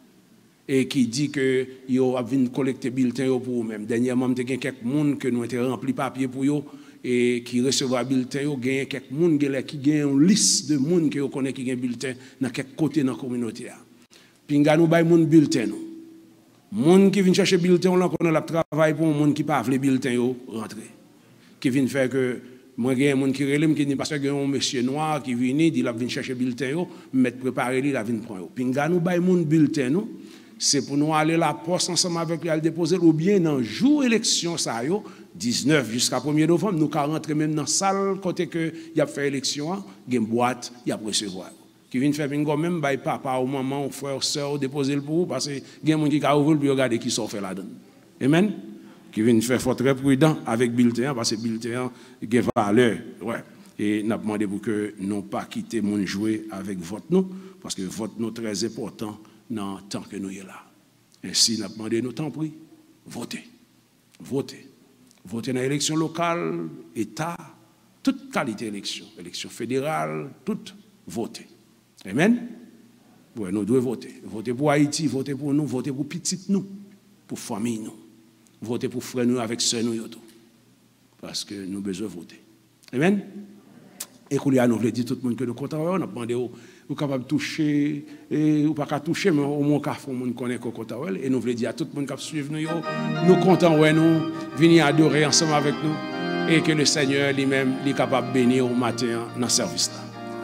et qui dit que yo a vinn collecter bulletins pour eux-mêmes. Dernièrement, il y a quelques monde que nous été rempli papier pour eux et qui recevoir bulletins yo, il y a quelques monde qui ont une liste de monde qui connaît qui ont bulletin dans quelques côtés dans la communauté. Pinga nous bay monde bulletin nous. Monde qui vient chercher bulletin là qu'on a travail pour monde qui pas veut bulletin yo rentrer. Qui vient faire que moi, il y a des gens qui relèvent qui disent parce qu'il y a un monsieur noir qui vient, il vient chercher le bulletin, mettre préparer, il vient prendre. Puis nous avons un bulletin, c'est pour nous aller à la poste ensemble avec lui, à le déposer, ou bien dans le jour d'élection, dix-neuf jusqu'à premier novembre, nous allons rentrer même dans la salle, côté que il a fait l'élection, il y a une boîte, il y a recevoir. Qui vient faire bingo même, bah, papa, ou maman, ou frère, ou soeur, déposer le pour vous, parce que il y a des gens qui ont ouvert le regarder qui sont fait là-dedans. Amen. Qui viennent faire faut très prudent avec bulletin parce que bulletin a valeur ouais et n'a demandé pour que non pas quitter mon jouer avec vote nous parce que vote nous très important dans le temps que nous est là. Ainsi n'a demandé nous temps pris voter voter voter dans l'élection locale état toute qualité d'élection élection fédérale toute voter. Amen. Ouais nous devons voter voter pour Haïti voter pour nous voter pour petite nous pour famille nous. Voter pour frère nous avec sœur nous tout. Parce que nous avons besoin de voter. Amen. Et qu'on nous voulons dire tout le monde que nous comptons, on a demandé aux capables de toucher, et ou pas qu'à toucher, mais au moins qu'à faire monde connaît qu'on compte. Et nous voulons dire à tout le monde qui suit nous, nous comptons ouais nous venir adorer ensemble avec nous et que le Seigneur lui-même est capable de bénir au matin dans ce service là.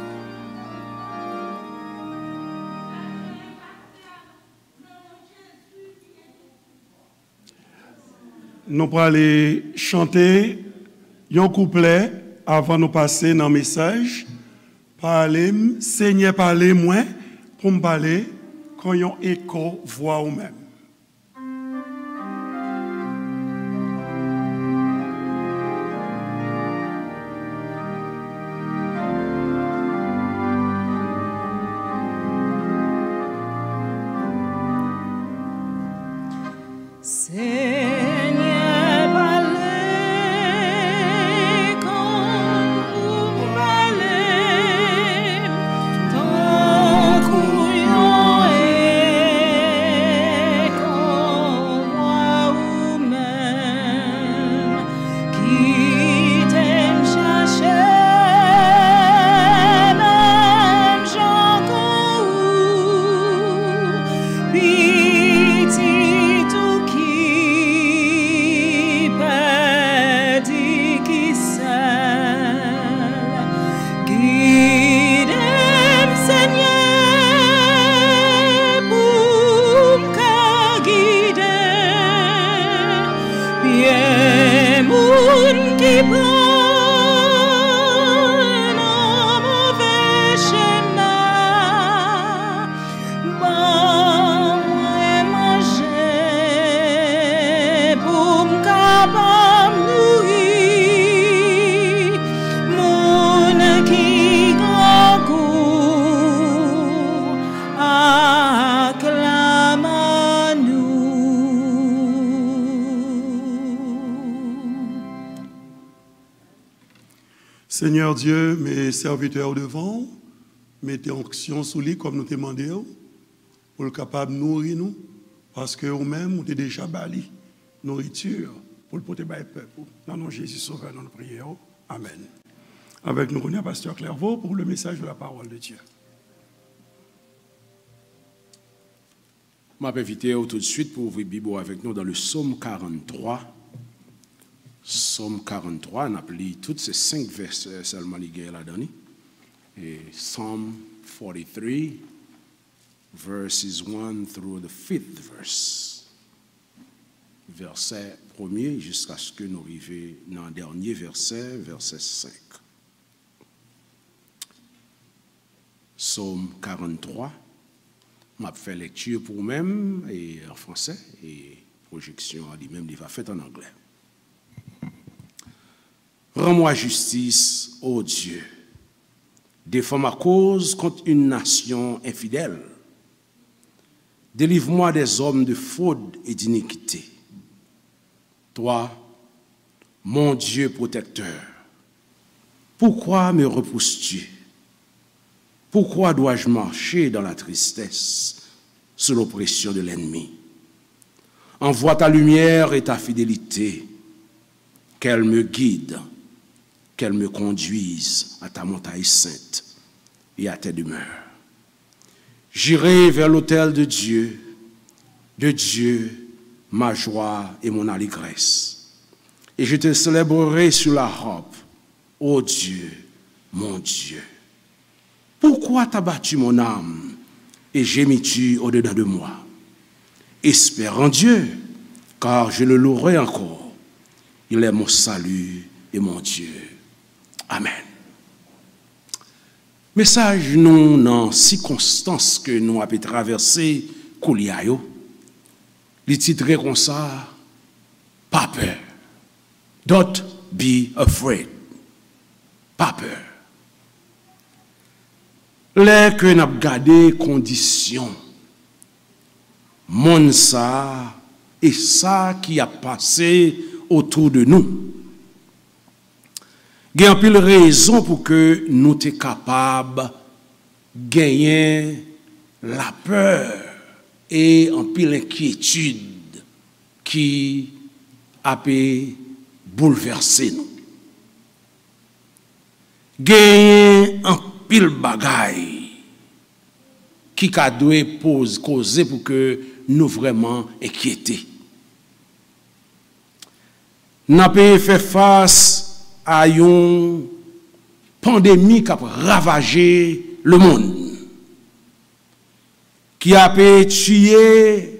Nous allons aller chanter un couplet avant de passer dans le message. Parlez, Seigneur, parlez moi pour me parler quand il y a un écho voix ou même.
Ton Yé moun qui prend un mauvais chemin, bon moi manger pour m'capable nourrir, moun qui grand goût acclame à nous.
Seigneur Dieu, mes serviteurs devant, mettez onction sous lui comme nous te demandons, pour le capable de nourrir nous, parce que nous-mêmes, nous avons déjà bali nourriture pour le porter par le peuple. Dans le nom de Jésus sauveur, nous prions. Amen. Avec nous, on a Pasteur Clairvaux pour le message de la parole de Dieu.
Je vais inviter tout de suite pour ouvrir la Bible avec nous dans le Psaume quarante-trois. Psaume quarante-trois, on a appelé tous ces cinq versets seulement les gars là-dedans. Et Psalm forty-three, verses one through the fifth verse. Verset premier jusqu'à ce que nous arrivions dans le dernier verset, verset cinq. Psaume quarante-trois. Je fait lecture pour moi-même et en français et projection à lui-même, il va faire en anglais. Rends-moi justice, ô Dieu. Défends ma cause contre une nation infidèle. Délivre-moi des hommes de fraude et d'iniquité. Toi, mon Dieu protecteur, pourquoi me repousses-tu? Pourquoi dois-je marcher dans la tristesse sous l'oppression de l'ennemi? Envoie ta lumière et ta fidélité, qu'elle me guide, qu'elle me conduise à ta montagne sainte et à tes demeures. J'irai vers l'autel de Dieu, de Dieu, ma joie et mon allégresse. Et je te célébrerai sur la harpe, ô Dieu, mon Dieu. Pourquoi t'as battu mon âme et gémis-tu au-dedans de moi? Espère en Dieu, car je le louerai encore. Il est mon salut et mon Dieu. Amen. Message nous dans circonstances que nous avons traversé Kouliayo. Les titres comme ça, pas peur. Don't be afraid. Pas peur. Les que nous avons gardé conditions, mon ça et ça qui a passé autour de nous. Il y a une pile raison pour que nous soyons capables de gagner la peur et une pile inquiétude qui a pu bouleverser nous. Gagner un pile bagaille qui a dû causer pour que nous vraiment inquiétés. Nous avons fait face à une pandémie qui a ravagé le monde, qui a tué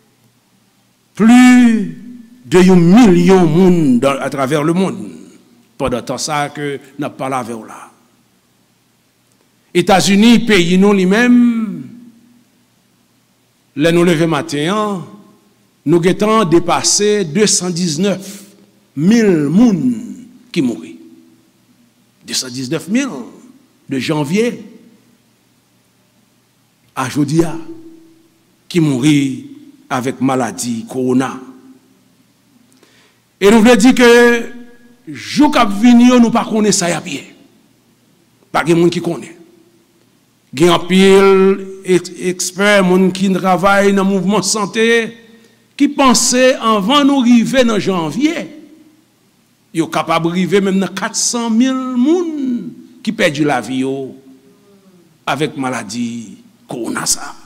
plus de un million de monde à travers le monde. Pendant tout ça que nous n'avons pas la avec là. États-Unis, pays nous lui-même, les nous lever matin, nous avons dépassé deux cent dix-neuf mille personnes qui mourent. deux cent dix-neuf mille de janvier à Jodia qui mourent avec maladie corona. Et nous voulons dire que jour qui venir nous pas connaître ça y a bien. Pas de monde qui connaît. Il y a un pile expert monde qui travaille dans le mouvement de santé qui pensait avant nous arriver dans janvier, il est capable d'arriver même dans quatre cent mille personnes qui perdent la vie avec maladie corona ça.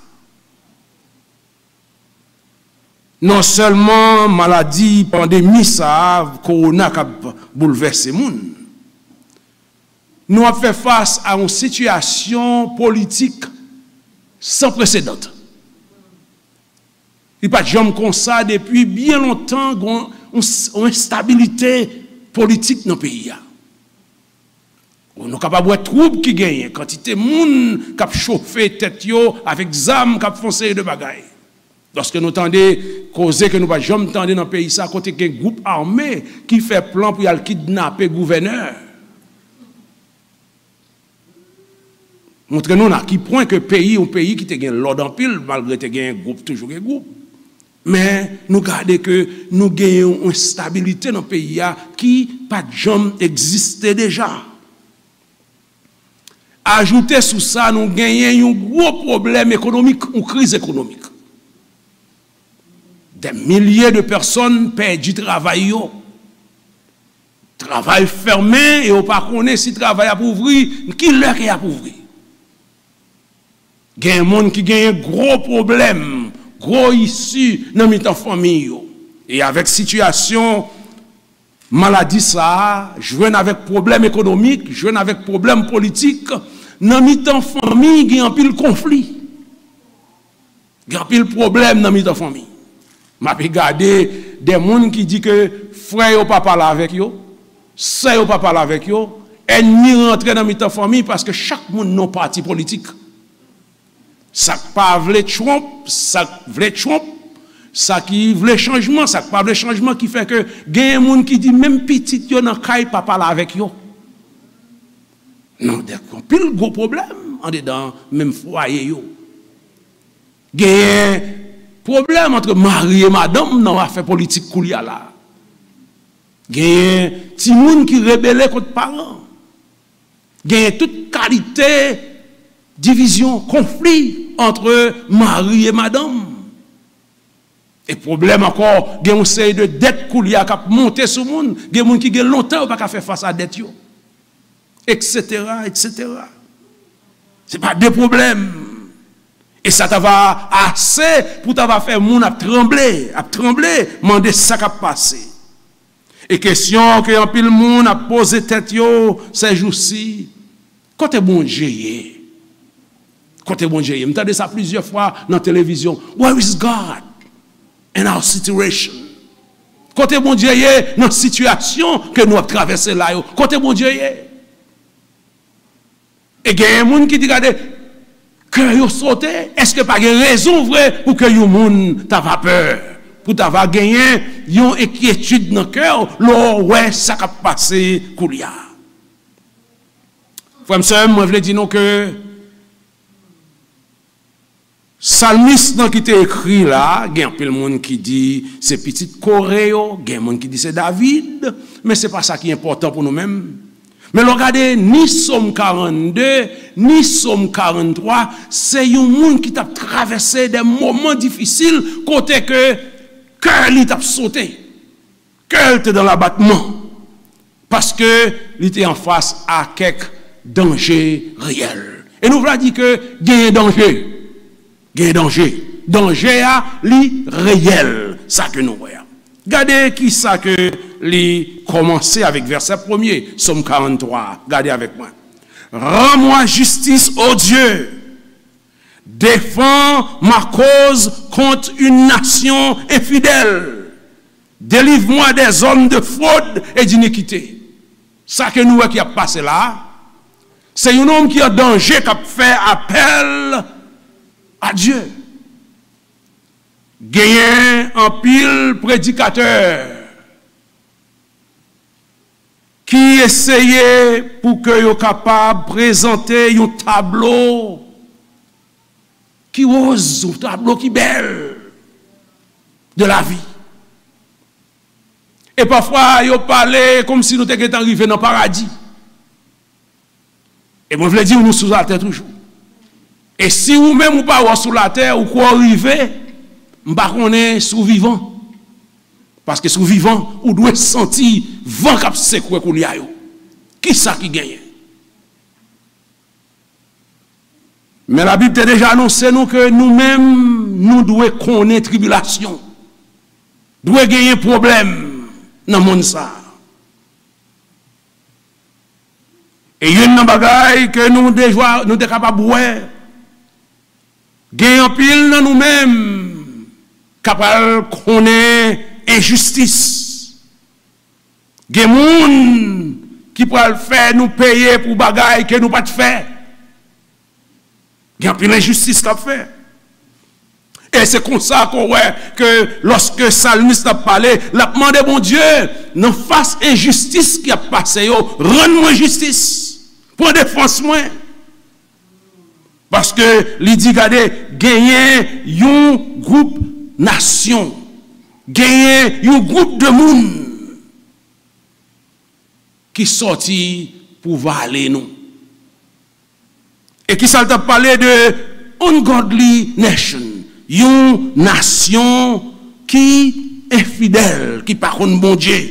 Non seulement maladie, pandémie, ça, corona qui a bouleversé le monde. Nous avons fait face à une situation politique sans précédent. Il n'y a pas de gens comme ça depuis bien longtemps, une instabilité politique dans le pays. On est capable de troubles qui gagnent, quantité de monde qui a chauffé tête avec des armes qui a foncé de bagailles. Lorsque nous entendons causer que nous ne pouvons jamais entendre dans le pays, ça, à côté d'un groupe armé qui fait plan pour aller kidnapper le gouverneur. Montrez-nous à qui point que le pays est un pays qui a l'ordre en pile, malgré que il y a un groupe, toujours un groupe. Mais nous gardons que nous gagnons une stabilité dans le pays qui pas de jamais existé déjà. Ajouter sous ça, nous gagnons un gros problème économique, une crise économique. Des milliers de personnes perdent du travail. Travail fermé et on ne connaît pas si le travail a ouvert, qui leur a ouvert. Il y a un monde qui a un gros problème, gros issue dans la famille. Et avec situation maladie ça, je viens avec problème économique, je viens avec problème politique, dans la famille, il y a un pile conflit. Il y a un pile problème dans la famille. Je vais regarder des gens qui disent que frère ou pas parler avec eux, sœur ou pas parler avec eux, ennemi rentrent dans la famille parce que chaque monde n'a pas parti politique. Ça qui pas veut Trump, ça veut Trump, ça qui veut changement, ça qui pas veut changement qui fait que il y a des gens qui disent même petit yo dans caille pas parler avec eux. Non, d'accord, pile gros problème en dedans même foyer yo. Il y a un problème entre mari et madame dans l'affaire politique koulia là. Il y a un petit monde qui rebelle contre parents. Il y a toute qualité division, conflit entre mari et madame. Et problème encore, il y a une série de dettes qui ont monté sur le monde, il y a des gens qui ont longtemps pas faire face à dettes, et cetera, et cetera. Ce n'est pas des problèmes. Et ça va assez pour t'avoir fait moun à trembler, à trembler, demander ça qui a passé. Et question que un pile monde a posé tête yo ces jours-ci, côté bon Dieu. Côté bon Dieu, je m'entendais ça plusieurs fois dans la télévision. Where is God in our situation? Côté bon Dieu, dans la situation que nous avons traversée là. Côté bon Dieu. Et il y a des gens qui disent que vous sautez. Est-ce que pas de raison vraie pour que les gens aient peur? Pour avoir gagné une inquiétude dans le cœur, là, ouais, ça a passé, Koulia. Frère, moi, je veux dire que Salmiste qui t'a écrit là, il y a un peu de monde qui dit c'est petit Corée, il y a un monde qui dit c'est David, mais ce n'est pas ça qui est important pour nous-mêmes. Mais regardez, ni Somme quarante-deux, ni Somme quarante-trois, c'est un monde qui t'a traversé des moments difficiles, côté que cœur il t'a sauté, cœur était dans l'abattement, parce que il était en face à quelques dangers réels. Et nous voulons dire que il y a un danger. Il y a un danger. Danger à li réel. Ça que nous voyons. Regardez qui ça que li commencé avec verset premier, Somme quarante-trois. Regardez avec moi. Rends-moi justice, ô Dieu. Défends ma cause contre une nation infidèle. Délivre-moi des hommes de fraude et d'iniquité. Ça que nous voyons qui a passé là, c'est un homme qui a danger, qui a fait appel à Dieu. Gagner un pile prédicateur qui essayait pour que soient capable de présenter un tableau qui ose, un tableau qui est belle de la vie. Et parfois, ils parlaient comme si nous étions arrivés dans le paradis. Et moi, je veux dire, nous sous la terre toujours. Et si vous-même ou pas sous la terre ou quoi arriver, je ne sais pas sous vivant. Parce que sous vivant, vous devez sentir vent cap secoué qu'on y a. Qui ça qui gagne? Mais la Bible a déjà annoncé nous que nous-mêmes, nous devons connaître tribulation. Nous devons gagner problème dans le monde ça. Et il y a une bagaille que nous sommes capables de voir. Gagner pile dans nous-mêmes, capable de connaître injustice. Gen moun qui pral faire nous payer pour bagaille que nous pas de faire. Gen pile injustice qu'a fait. Et c'est comme ça qu'on voit que lorsque Salmiste a parlé, l'a demandé bon Dieu, non face injustice qui a passé yo, rends-moi justice. Pour défense moi. Parce que li dit gade gagner un groupe nation. Gagner un groupe de monde qui sorti pour valer nous. Et qui ça t'a parlé de ungodly nation, une nation qui est fidèle, qui par contre bon Dieu.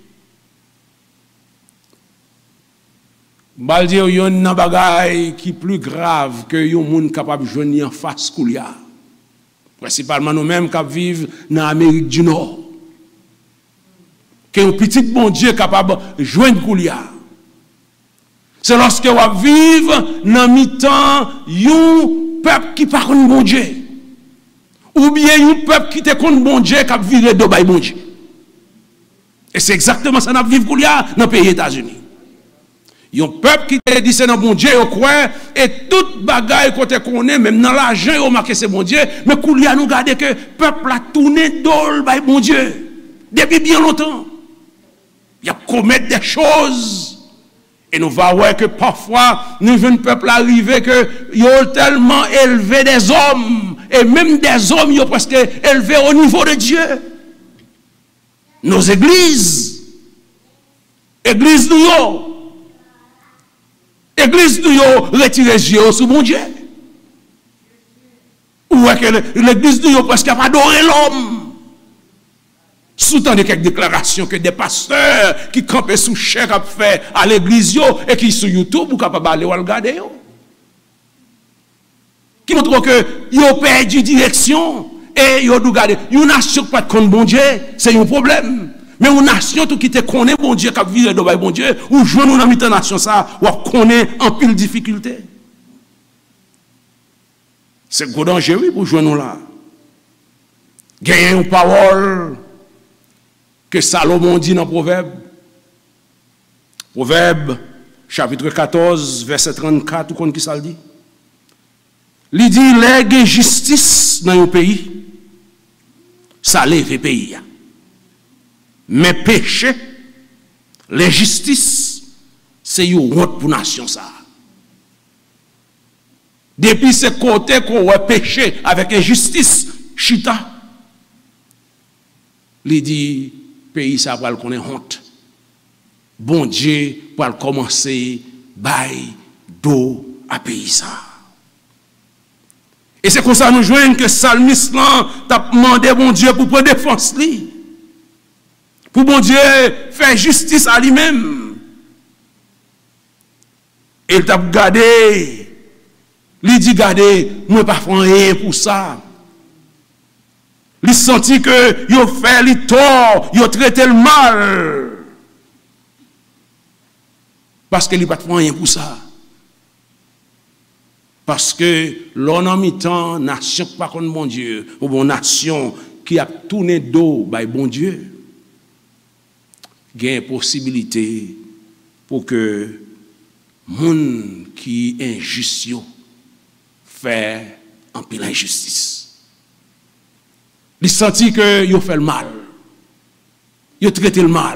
Bal dire yon nan bagay qui plus grave que yon moun capable joindre en face koulia. Principalement nous mêmes qui vivent dans l'Amérique du Nord. Que un petit bon Dieu capable de joindre Goulia. C'est lorsque vous vivez dans mi-temps un peuple qui parle de bon Dieu. Ou bien un peuple qui te contre bon Dieu qui vire de bon Dieu. Et c'est exactement ça que nous vivons Goulia dans le pays des États-Unis. Un peuple qui te dit c'est dans bon Dieu, au croit, et toute bagaille qu'on te connaît, même dans l'argent, on marque c'est bon Dieu, mais Goulia nous garde que le peuple a tourné d'ol by bon Dieu. Depuis bien longtemps. Il y a commettre des choses. Et nous allons voir que parfois, nous voyons un peuple arriver que ils ont tellement élevé des hommes. Et même des hommes, ils ont presque élevé au niveau de Dieu. Nos églises. Églises nous, églises nous, retirez les yeux sous mon Dieu. Ou est que l'église nous, presque pas adoré l'homme. Sous-temps de quelques déclarations que des pasteurs qui campent sous chèque à faire à l'église et qui sur YouTube ou capable d'aller regarder qui montre que ils ont perdu direction et ils ont regardé une nation pas de contre bon Dieu c'est un problème mais une nation tout qui te connaît bon Dieu qui vivre de bon Dieu ou jouer nous dans mi nation ça ou connaît en pile difficulté c'est gros danger oui pour jouer nous là gagner une parole que Salomon dit dans Proverbe. Proverbe, chapitre quatorze, verset trente-quatre, ou qu'on qui ça le dit? Il dit, les justice dans un pays, ça lève le pays. Mais péché, les justice, c'est une honte pour la nation ça. Depuis ce côté qu'on a péché avec injustice, chita, il dit, pays ça va le connaître honte. Bon Dieu va commencer bail d'eau à pays ça. Et c'est comme ça nous joignons que Salmiste là t'a demandé bon Dieu pour prendre défense lui. Pour bon Dieu faire justice à lui-même. Et il t'a gardé. Il dit gardez, moi pas faire rien pour ça. Il sentit que il fait le tort, il traité le mal. Parce qu'il n'a pas fait rien pour ça. Parce que l'on a mis temps, nation pas contre bon Dieu, ou bon nation qui a tourné dos by bon Dieu, il y a une possibilité pour que moun qui est injuste fait un pile injustice. Il sentit que il fait le mal. Il traité le mal.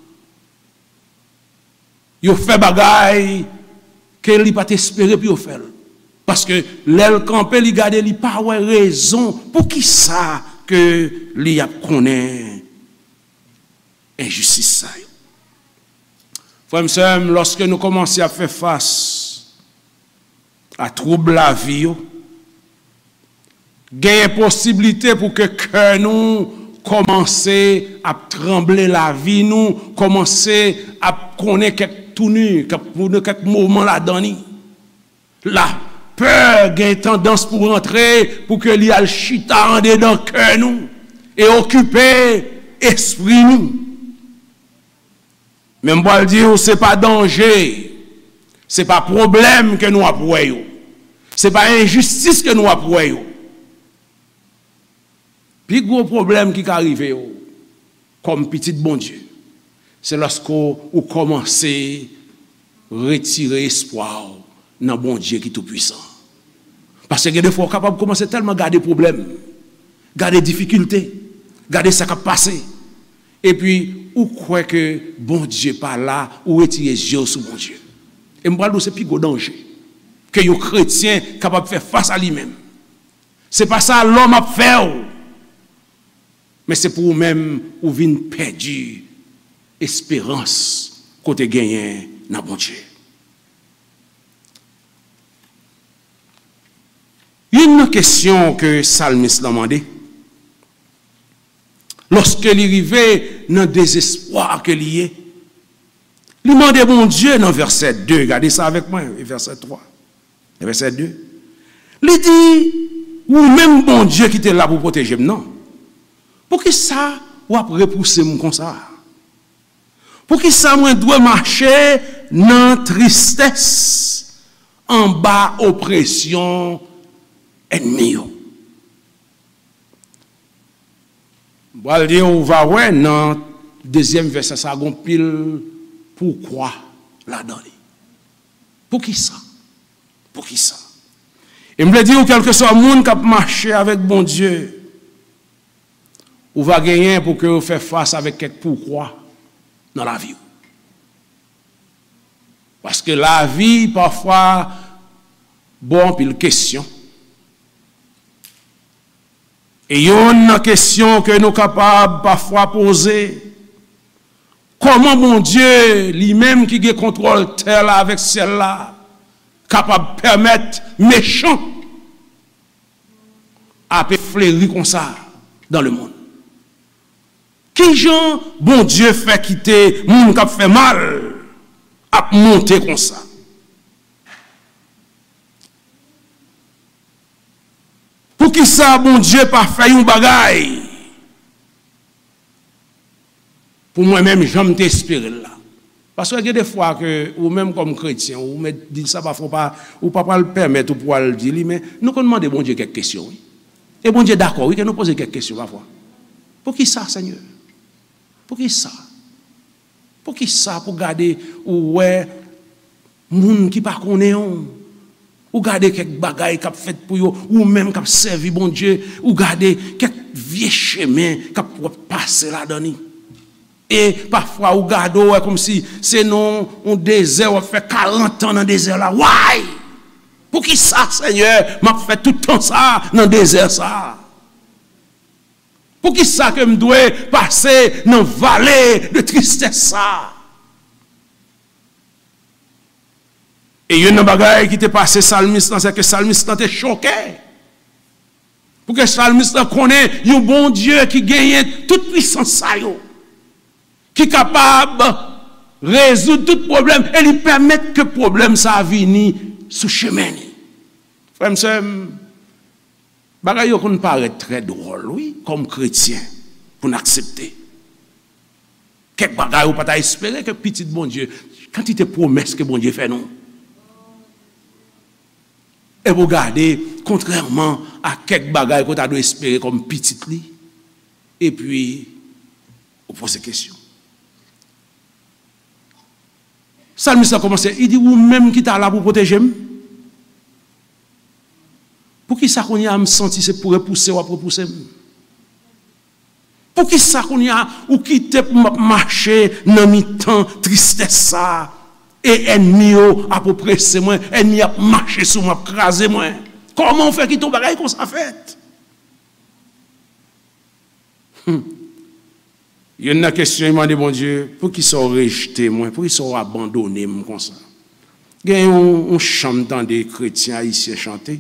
Il fait bagaille qu'il n'a pas espéré puis il fait. Parce que l'aile campé, il garde, il n'a pas raison. Pour qui ça que il a connaît injustice ça? Frères et sœurs, lorsque nous commençons à faire face à trouble la vie, il y a une possibilité pour que cœur nous commence à trembler la vie, nous commencer à connaître quelques tournures, quelques moments là-dedans. La peur a une tendance pour rentrer, pour que l'il y a le chita en dedans cœur nous et occuper esprit nous. Même pour le dire, ce n'est pas danger, ce n'est pas problème que nous approuillons, ce n'est pas injustice que nous approuillons. Puis gros problème qui arrive comme petit bon Dieu, c'est lorsque vous commencez à retirer espoir dans bon Dieu qui est tout puissant. Parce que des fois, capable de commencer tellement à garder des problèmes, garder des difficultés, garder ça qui a passé. Et puis, ou croit que bon Dieu pas là, ou retirer les yeux sur bon Dieu. Et moi, c'est plus gros danger que les chrétiens capable de faire face à lui-même. C'est pas ça l'homme a fait. Mais c'est pour vous-même, ou vin perdu espérance côté gagné dans bon Dieu. Une question que Salmiste l'a demandé. Lorsque il arrivait dans le désespoir que il est, il demandait bon Dieu dans verset deux. Regardez ça avec moi, verset trois. Verset deux. Il dit, ou même bon Dieu qui était là pour protéger, non. Pour que ça, ou après repousser mon comme ça. Pour que ça, moi, doit marcher dans tristesse, en bas, oppression, ennemi. Bon, on dire, on va voir dans le deuxième verset, ça a pile pourquoi là-dedans. Pour qui ça? Pour qui ça? Et je me dire, quel que soit le monde qui a marché avec bon Dieu, ou va gagner pour que vous fassiez face avec quelques pourquoi dans la vie. Parce que la vie, parfois, bon, puis une question. Et il y a une question que nous sommes capables parfois poser. Comment mon Dieu, lui-même qui a contrôle terre avec celle-là, capable de permettre méchants à fleurir comme ça dans le monde? Qui gens, bon Dieu fait quitter monde qui fait mal à monter comme ça? Pour qui ça, bon Dieu, pas fait un bagaille? Pour moi-même, j'aime t'espérer là. Parce qu'il y a des fois que, ou même comme chrétien, ou me dit ça, pas, faut pas, ou pas le permettre, ou pouvoir le dire, mais nous demandons bon Dieu quelques questions. Oui. Et bon Dieu d'accord, oui, que nous posons quelques questions parfois. Pour qui ça, Seigneur? Pour qui ça? Pour qui ça? Pour garder, ou ouais, moun qui pas connaît on. Ou garder quelques bagailles qui ont fait pour eux, ou même qui ont servi bon Dieu, ou garder quelques vieux chemins qui ont passé là-dedans. Et parfois, ou garder comme si c'est non, un désert, on fait quarante ans dans le désert là. Why? Pour qui ça, Seigneur, m'a fait tout le temps ça dans le désert ça? Pour qui ça que je dois passer dans la vallée de tristesse ça? Et il y a une bagaille qui t'est passé Salmiste, c'est que Salmiste t'es choqué. Pour que Salmiste connaisse un bon Dieu qui gagne toute puissance ça yo, qui est capable de résoudre tout problème et lui permettre que le problème ça vienne sous chemin. Frère, monsieur, bagaille yo qu'on paraît très drôle, oui, comme chrétien, pour accepter. Quelques bagaille ou pas espérer que petit bon Dieu, quand il te promet que bon Dieu fait non. Et vous regardez, contrairement à quelques bagages qu'on a dû espérer comme petit lit, et puis, vous posez question. Salmiste a commencé, il dit, ou même qui t'a là pour protéger. Pour qui ça qu'on y a me senti, c'est pour repousser ou pour repousser. Pour qui ça qu'on y a, ou quitter pour marcher dans mi-temps, tristesse ça. Et ennemi a pressé moi, ennemi a marché sur moi, crasé moi. Comment on fait qu'il tombe bagaille comme ça fait? Hum. Il y a une question, il m'a dit, bon Dieu, pour qu'ils soient rejetés, moi, pour qu'ils soient abandonnés, comme ça. Il y a un chant dans des chrétiens haïtiens chanter.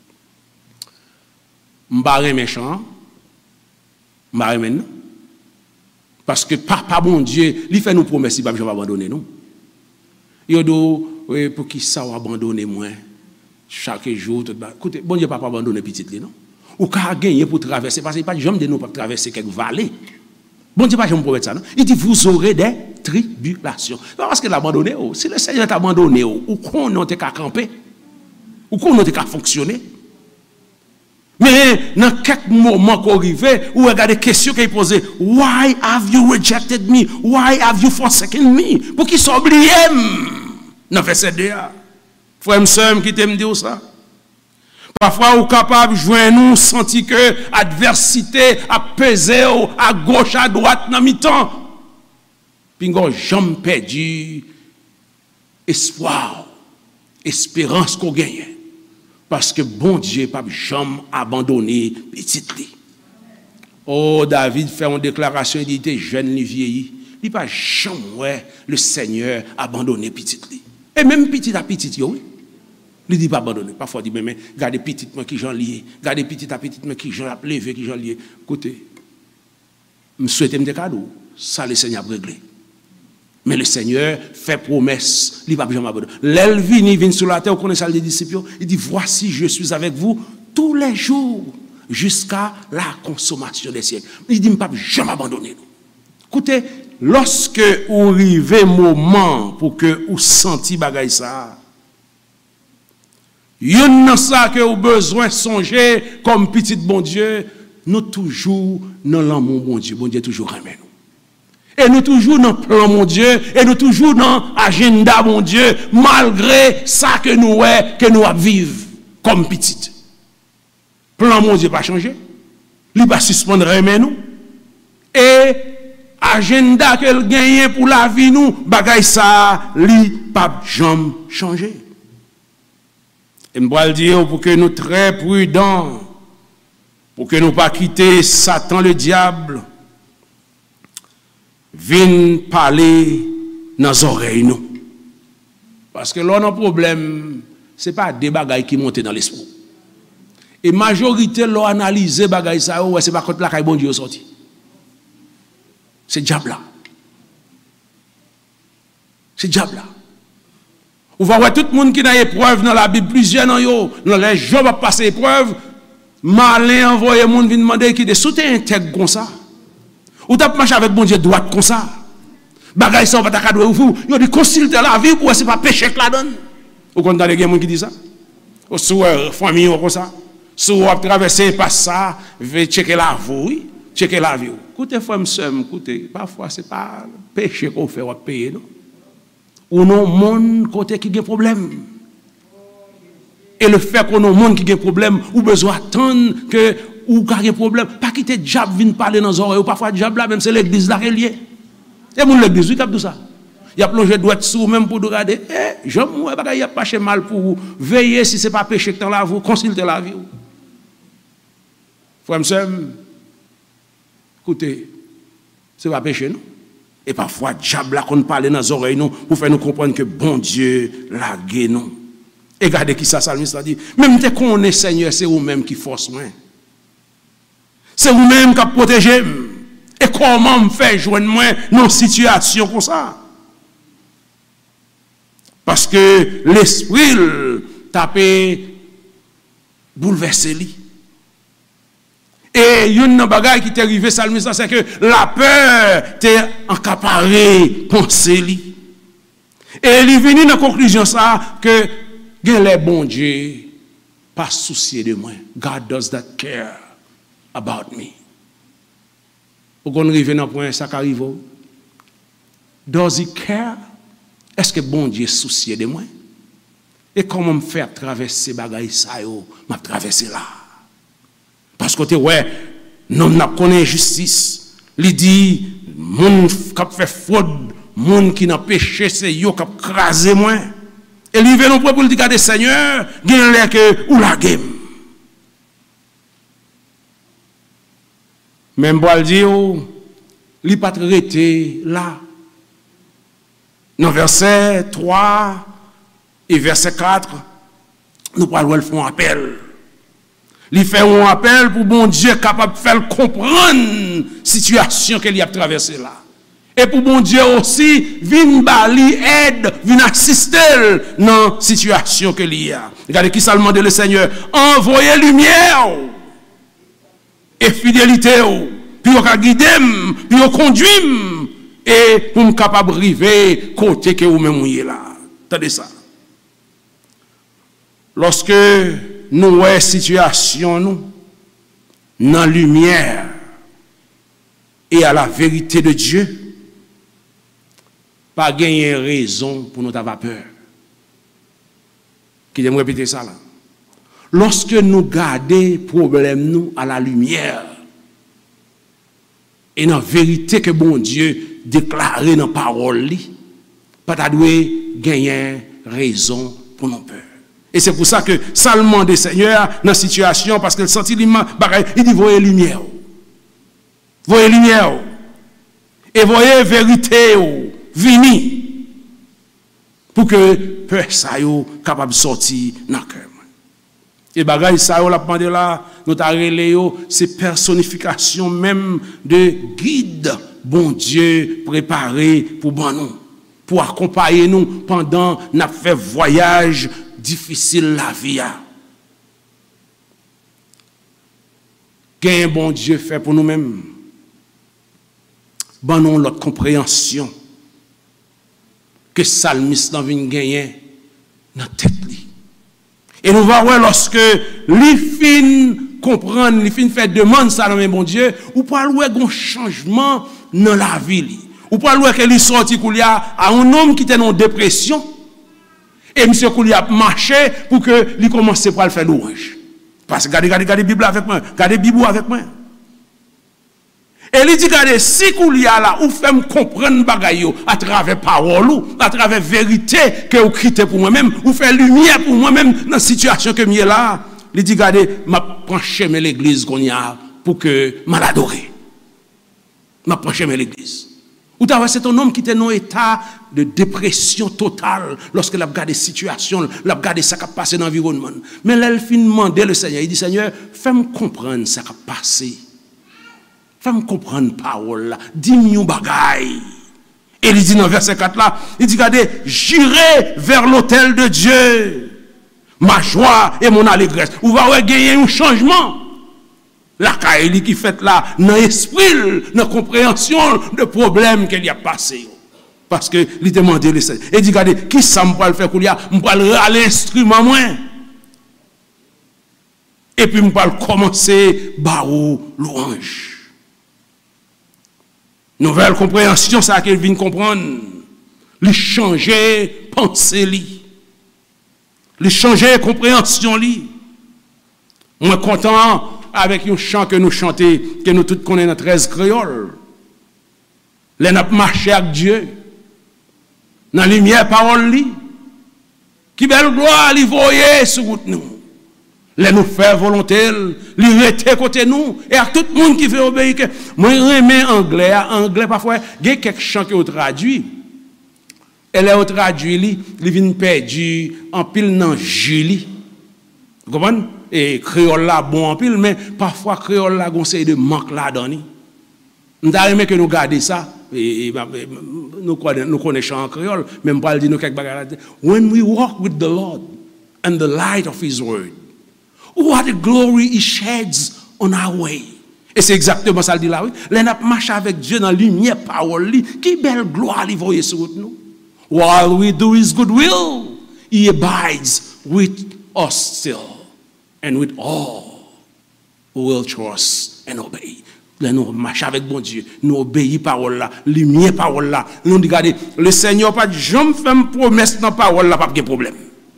M'barre méchant, m'barre maintenant. Parce que papa, bon Dieu, il fait nous promesses, il va jamais abandonner nous. Il dit, pour qui ça va abandonner moi chaque jour. Tout, écoutez, bon Dieu, papa abandonner petit, non? Ou qu'à gagner pour traverser, parce qu'il n'y a pas de jamais de nous pour traverser quelques vallées. Bon Dieu, pas jamais promettre ça, non? Il dit, vous aurez des tribulations. Pas parce qu'il a abandonné, si le Seigneur t'a abandonné, ou qu'on n'a qu'à camper, ou qu'on n'a qu'à fonctionner. Mais dans quelques moments qu'on arrive, ou regardez questions qu'il pose, why have you rejected me? Why have you forsaken me? Pour qu'ils soient oubliés. Dans verset deux. Frère, sœur, qui t'aime dire ça? Parfois, vous êtes capable de joindre nous, sentir que l'adversité a pesé à gauche, à droite, dans mi-temps. Puis, vous n'avez jamais perdu espoir, espérance qu'on gagne. Parce que bon Dieu n'a jamais abandonné petit li. Oh, David fait une déclaration, il était jeune, il vieillit. Il n'a pas jamais le Seigneur abandonné petit li. Et même petit à petit, oui. Il dit pas abandonner. Parfois, il dit, mais regardez petit moi qui j'en lié. Regardez petit à petit moi qui j'en levé, qui j'en lié. Écoutez, je souhaite me des cadeaux. Ça, le Seigneur a réglé. Mais le Seigneur fait promesse. Il ne va jamais abandonner. L'Elvin, il vient sur la terre, on connaît ça les disciples. Il dit, voici, je suis avec vous tous les jours jusqu'à la consommation des siècles. Il dit, je ne vais jamais abandonner. Écoutez, lorsque vous arrivez moment pour que vous sentiez bagaille ça, il y a ça que vous avez besoin de songer comme petit bon Dieu, nous toujours dans l'amour bon Dieu. Bon Dieu toujours ramène nous. Et nous toujours dans le plan mon Dieu, et nous toujours dans l'agenda mon Dieu, malgré ça que nous est, que nous vivons comme petit. Plan mon Dieu pas changé. Il va suspendre ramène nous. Et agenda qu'elle gagne pour la vie nous, bagay ça, li pas jamais changer. Et je vais dire pour que nous très prudents, pour que nous pas quitter Satan le diable, vienne parler dans nos oreilles nous. Parce que là, on a un problème, ce n'est pas des bagailles qui montent dans l'esprit. Et majorité, l'on analyse les bagailles, ça, ouais, c'est pas contre la caille bon Dieu sorti. C'est diable là. C'est diable là. Vous voyez tout le monde qui a épreuve dans la Bible, plusieurs dans yo, dans les Job a passé épreuve, malin envoyé monde vient demander qui de sauter intègre comme ça. Ou t'as marché avec bon Dieu droite comme ça. Bagay ça va ta cadeau vous, yo dit consulter la vie pour c'est pas péché que la donne. Vous comprenez les gens qui disent ça? Ou soit famille comme ça. Soit traverser pas ça, veut checker la vie, checker la vie. Écoutez frère sœur, écoutez, parfois c'est pas péché qu'on fait on payer non. Ou non monde côté qui a problème. Et le fait qu'on a un monde qui a problème, ou besoin attendre que ou qui a problème, pas quitter diable vienne parler dans nos oreilles, ou parfois diable là même c'est l'église là qui est lié. Et mon l'église oui cap tout ça. Il a plongé droit sous même pour regarder, eh, je moi pas il a pas mal pour vous. Veillez si c'est pas péché que dans la vie, consultez la vie. Frère monsieur, écoutez, c'est pas péché non. Et parfois, diable là qu'on parle dans nos oreilles nous pour faire nous comprendre que bon Dieu l'a gué nous. Et regardez qui ça salmiste a dit, même dès qu'on est Seigneur, c'est vous-même qui force moi. C'est vous-même qui protégez. Et comment me faire joindre moi dans une situation comme ça? Parce que l'esprit tapé bouleversé lui. Et une bagaille qui t'est arrivé salmiste, c'est que la peur t'est encaparée pensée li. Et il est venu dans la conclusion ça que les bon Dieu pas soucier de moi. God does that care about me. Pour qu'on arrive dans le point ça qui arrive. Does he care? Est-ce que bon Dieu soucier de moi? Et comment me faire traverser bagaille ça yo, m'a traverser là. Parce que ouais, non n'a connaît justice. Il dit moun qui fait fraude, moun qui n'a péché, c'est yo qui crasé moi. Et il vient pour pour dire Seigneur, gagne l'air que ou la game. Même boal dire il pas traité là. Dans verset trois et verset quatre, nous parlons le font appel. Il fait un appel pour bon Dieu capable de faire comprendre la situation qu'il a traversée là. Et pour bon Dieu aussi, vin bali aide, vin assister dans la situation qu'il y a. Regardez qui ça demande le Seigneur. Envoyez lumière et fidélité, puis on guider, puis on conduire, et pour me capable de arriver côté que vous même là. Attendez ça. Lorsque nous voyons situation nous dans la lumière et à la vérité de Dieu, pas gagner raison pour nous avoir peur. Qui j'aime répéter ça là. Lorsque nous gardons problème nous à la lumière et dans la vérité que bon Dieu déclaré dans la parole, pas ta doué gagner raison pour nos peurs. Et c'est pour ça que ça demande des seigneurs dans la situation, parce que le sentiment, il dit voyez lumière. Voyez lumière. Et voyez vérité vini. Pour que peur ça yo capable de sortir dans le cœur. Et bagay ça yo la demandé là, nous t'a relé yo, c'est personnification même de guide bon Dieu préparé pour bon nous, pour accompagner nous pendant notre fait voyage difficile la vie a. Qu'un bon Dieu fait pour nous-mêmes. Bon nous notre compréhension que psalmiste dans vient gagner dans tête li. Et nous va voir lorsque li fin comprendre, li fin fait demande ça dans bon Dieu, ou pas louer un changement dans la vie li. Ou pas louer que li sorti koulia à un homme qui était en dépression. Et monsieur Kouli a marché pour que lui commence à faire louange. Parce que regardez, regardez, regardez la Bible avec moi. Regardez la Bible avec moi. Et il dit, regardez, si Kouli a là, ou fait me comprendre bagaille à travers parole, à travers vérité que vous criez pour moi-même, ou fait lumière pour moi-même dans la situation que je suis là. Il dit, regardez, m'a penché l'église qu'on y a pour que m'a l'adoré. M'a penché l'église. Ou t'as c'est un homme qui était dans un état de dépression totale lorsque il a regardé la situation, il a regardé ce qui a passé dans l'environnement. Mais là, il fin demander le Seigneur, il dit, Seigneur, fais-moi comprendre ce qui a passé. Fais-moi comprendre la parole là. Dis-moi bagaille. Et il dit dans verset quatre là, il dit, regardez, j'irai vers l'autel de Dieu. Ma joie et mon allégresse. Vous allez gagner un changement. La caille qui fait là, dans l'esprit, dans la compréhension de problèmes qu'il y a passé. Parce que il demande le Seigneur. Et dit, regardez, qui ça me peut faire qu'il y a, je peux aller l'instrument moins. Et puis je peux commencer barou louange. Nouvelle compréhension, ça qu'il vient comprendre. Il changer pensée li. Il changer compréhension li. On est content avec un chant que nous chantons, que nous tous connaissons dans treize créoles. Les n'a marché avec Dieu. Dans la lumière parole li. Qui belle gloire li voyer sur nous. Les nous faire volonté, li rester côté nous et à tout le monde qui fait obéir que moi remets anglais, anglais parfois il y a quelques chants qui ont traduit. Elle est traduit li, li vinn perdu en pile dans Julie. Vous comprenez? Et créole là bon en pile, mais parfois créole là conseil de manque là donné. Nous avons que nous garder ça et, et, et nous nous connaissons en créole, même pas dire nous quelques bagages. When we walk with the Lord and the light of his word, what a glory he sheds on our way. Et c'est exactement ça le dit là oui. Les n'a marché avec Dieu dans la lumière parole li, qui belle gloire li voyer sur nous. While we do his good will, he abides with us still. And with all who will trust and obey. Là, nous marchons avec bon Dieu. Nous obéissons parole là. Lumière parole là. Nous disons, regardez, le Seigneur pas jamais fait une promesse dans parole là, pas de problème.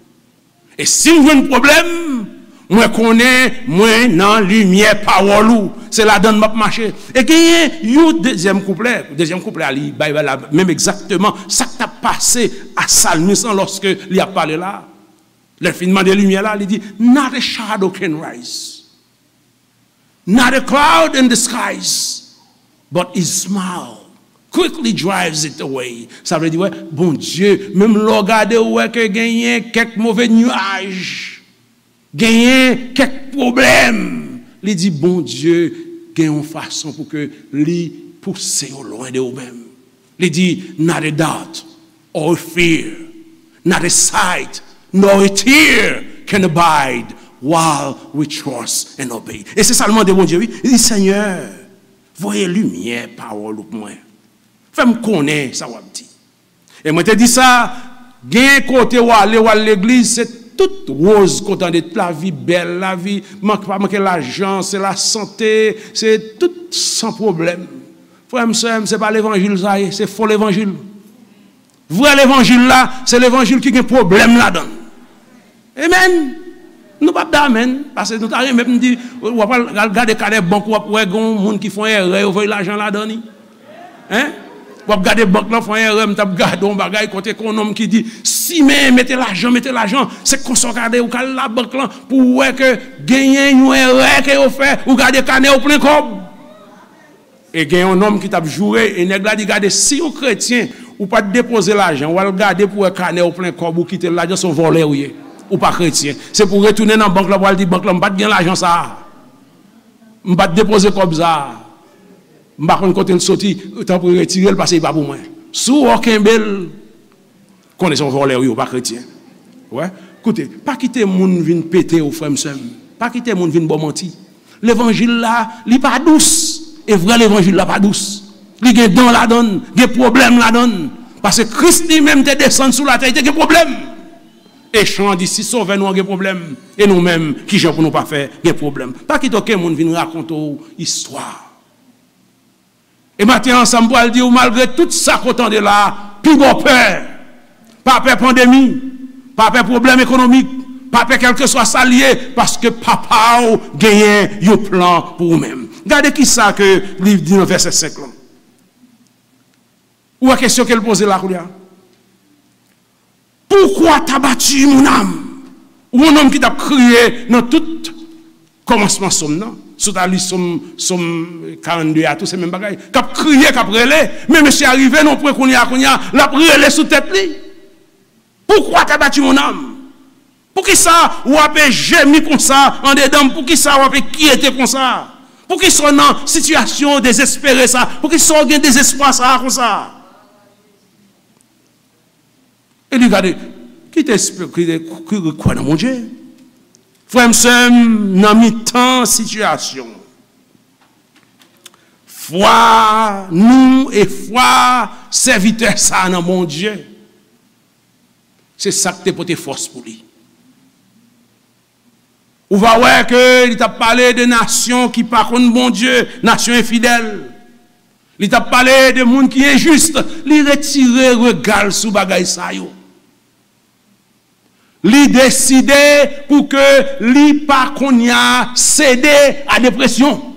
Et si nous avons un problème, moi connais, moi dans lumière parole c'est la donne m'a marché. Et qu'il y a un deuxième couplet, deuxième couplet ali, même exactement ça qui a passé à Salmis lorsque il a parlé là. Le finement de lumière là, il dit, not a shadow can rise, not a cloud in the skies, but his smile quickly drives it away. Ça veut dire, ouais, bon Dieu, même le regarder ouais que gagner quelques mauvais nuages, gagner quelques problèmes, il dit, bon Dieu, gagne une façon pour que lui pousse au loin de vous-même. Il dit, not a doubt or fear, not a sight, nor a tear can abide while we trust and obey. Et c'est seulement de mon Dieu. Il dit, Seigneur, voyez lumière, parole pour moi. Fais-moi connaître ça, wap dit. Et moi te dis ça, gain côté ou aller ou à l'église, c'est toute rose, content d'être la vie belle, la vie, manque pas manquer l'argent, c'est la santé, c'est tout sans problème. Frère, c'est pas l'évangile, ça y est, c'est faux l'évangile. Vrai l'évangile là, c'est l'évangile qui a un problème là-dedans. Amen. Nous pas d'amen, parce que nous t'arrivons même dit, on va pas regarder les banques, on va voir des gens qui font erreur, on voit l'argent là-dedans. Hein? On va regarder les banques là, font erreur, on va regarder un bagage côté économe qui dit, si mais mettez l'argent, mettez l'argent, c'est qu'on se regarde ou la banque là, pour voir que gagner une erreur que vous faites, ou garder canet au plein corps. Et il y a un homme qui t'a joué, et il a dit, regardez, si un chrétien, ou pas déposer l'argent, ou regarder pour un canet au plein corps, ou quitter l'argent, son voleur, oui. Ou pas chrétien. C'est pour retourner dans la banque là pour dire banque là, je ne vais pas gagner l'argent ça. Je ne vais pas déposer comme ça. Je ne vais pas côté de sortir, temps pour retirer le passé pas pour moi. Sous aucun bel connaissons voleur ou pas chrétien. Ouais. Écoutez, pas quitter moun vinn péter au frère m'sem. Pas quitter moun vinn bon menti. L'évangile là, il pas douce. Et vrai l'évangile là pas douce. Il gagne dans la donne, il problème la donne parce que Christ lui-même te descend sous la terre, il y a problème. Et chant d'ici sauver nous des problèmes et nous-mêmes qui gens pour nous pas faire des problèmes. Pas quitter aucun monde vient raconter histoire. Et maintenant ensemble pour dire malgré tout ça qu'on entend de là, plus bon peur. Pas peur pandémie, pas peur problème économique, pas peur quel que soit ça lié parce que papa a gagné un plan pour vous-même. Regardez qui ça que le livre dit dans verset cinq là. Ou la question qu'elle pose là, pourquoi t'as battu mon âme? Ou un homme qui t'a crié dans tout commencement somme, non? Sous ta liste somme, somme quarante-deux à tout ces mêmes bagailles. Qui a crié, qui a brûlé, mais monsieur arrivé, non, pour qu'on y a, qu'on y a, la brûlé sous tête li. Pourquoi t'as battu mon âme? Pour qui ça, ou a gémi comme ça, en dedans, pour qui ça, ou a qui était comme ça? Pour qui sont dans situation désespérée ça? Pour qui sont dans désespoir ça, comme ça? Et regardez, qui t'espère, qui croit dans mon Dieu? Frère, nous dans mi-temps situation. Foi, nous et foi, serviteurs ça dans mon Dieu. C'est ça que tu porté force pour lui. On va voir que il t'a parlé de nations qui par contre bon Dieu, nations infidèles. Il t'a parlé de monde qui est injuste. Il retire regard sous bagaille ça yo. Li décidé pour que li pas qu'on y a cédé à dépression,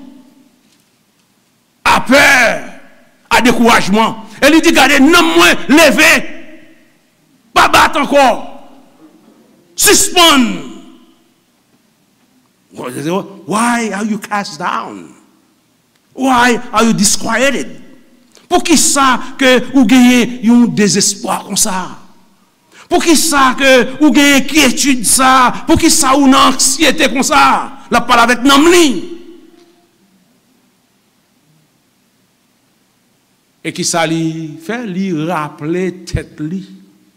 à peur, à découragement. Et lui dit, regardez, non moins levé, pas battre encore, suspend. Why are you cast down? Why are you disquieted? Pour qui ça que vous gagnez un désespoir comme ça? Pour qui ça que vous gagnez inquiétude ça? Pour qui ça ou une anxiété comme ça? La parole avec Namli. Et qui ça lui fait lui rappeler tête lui.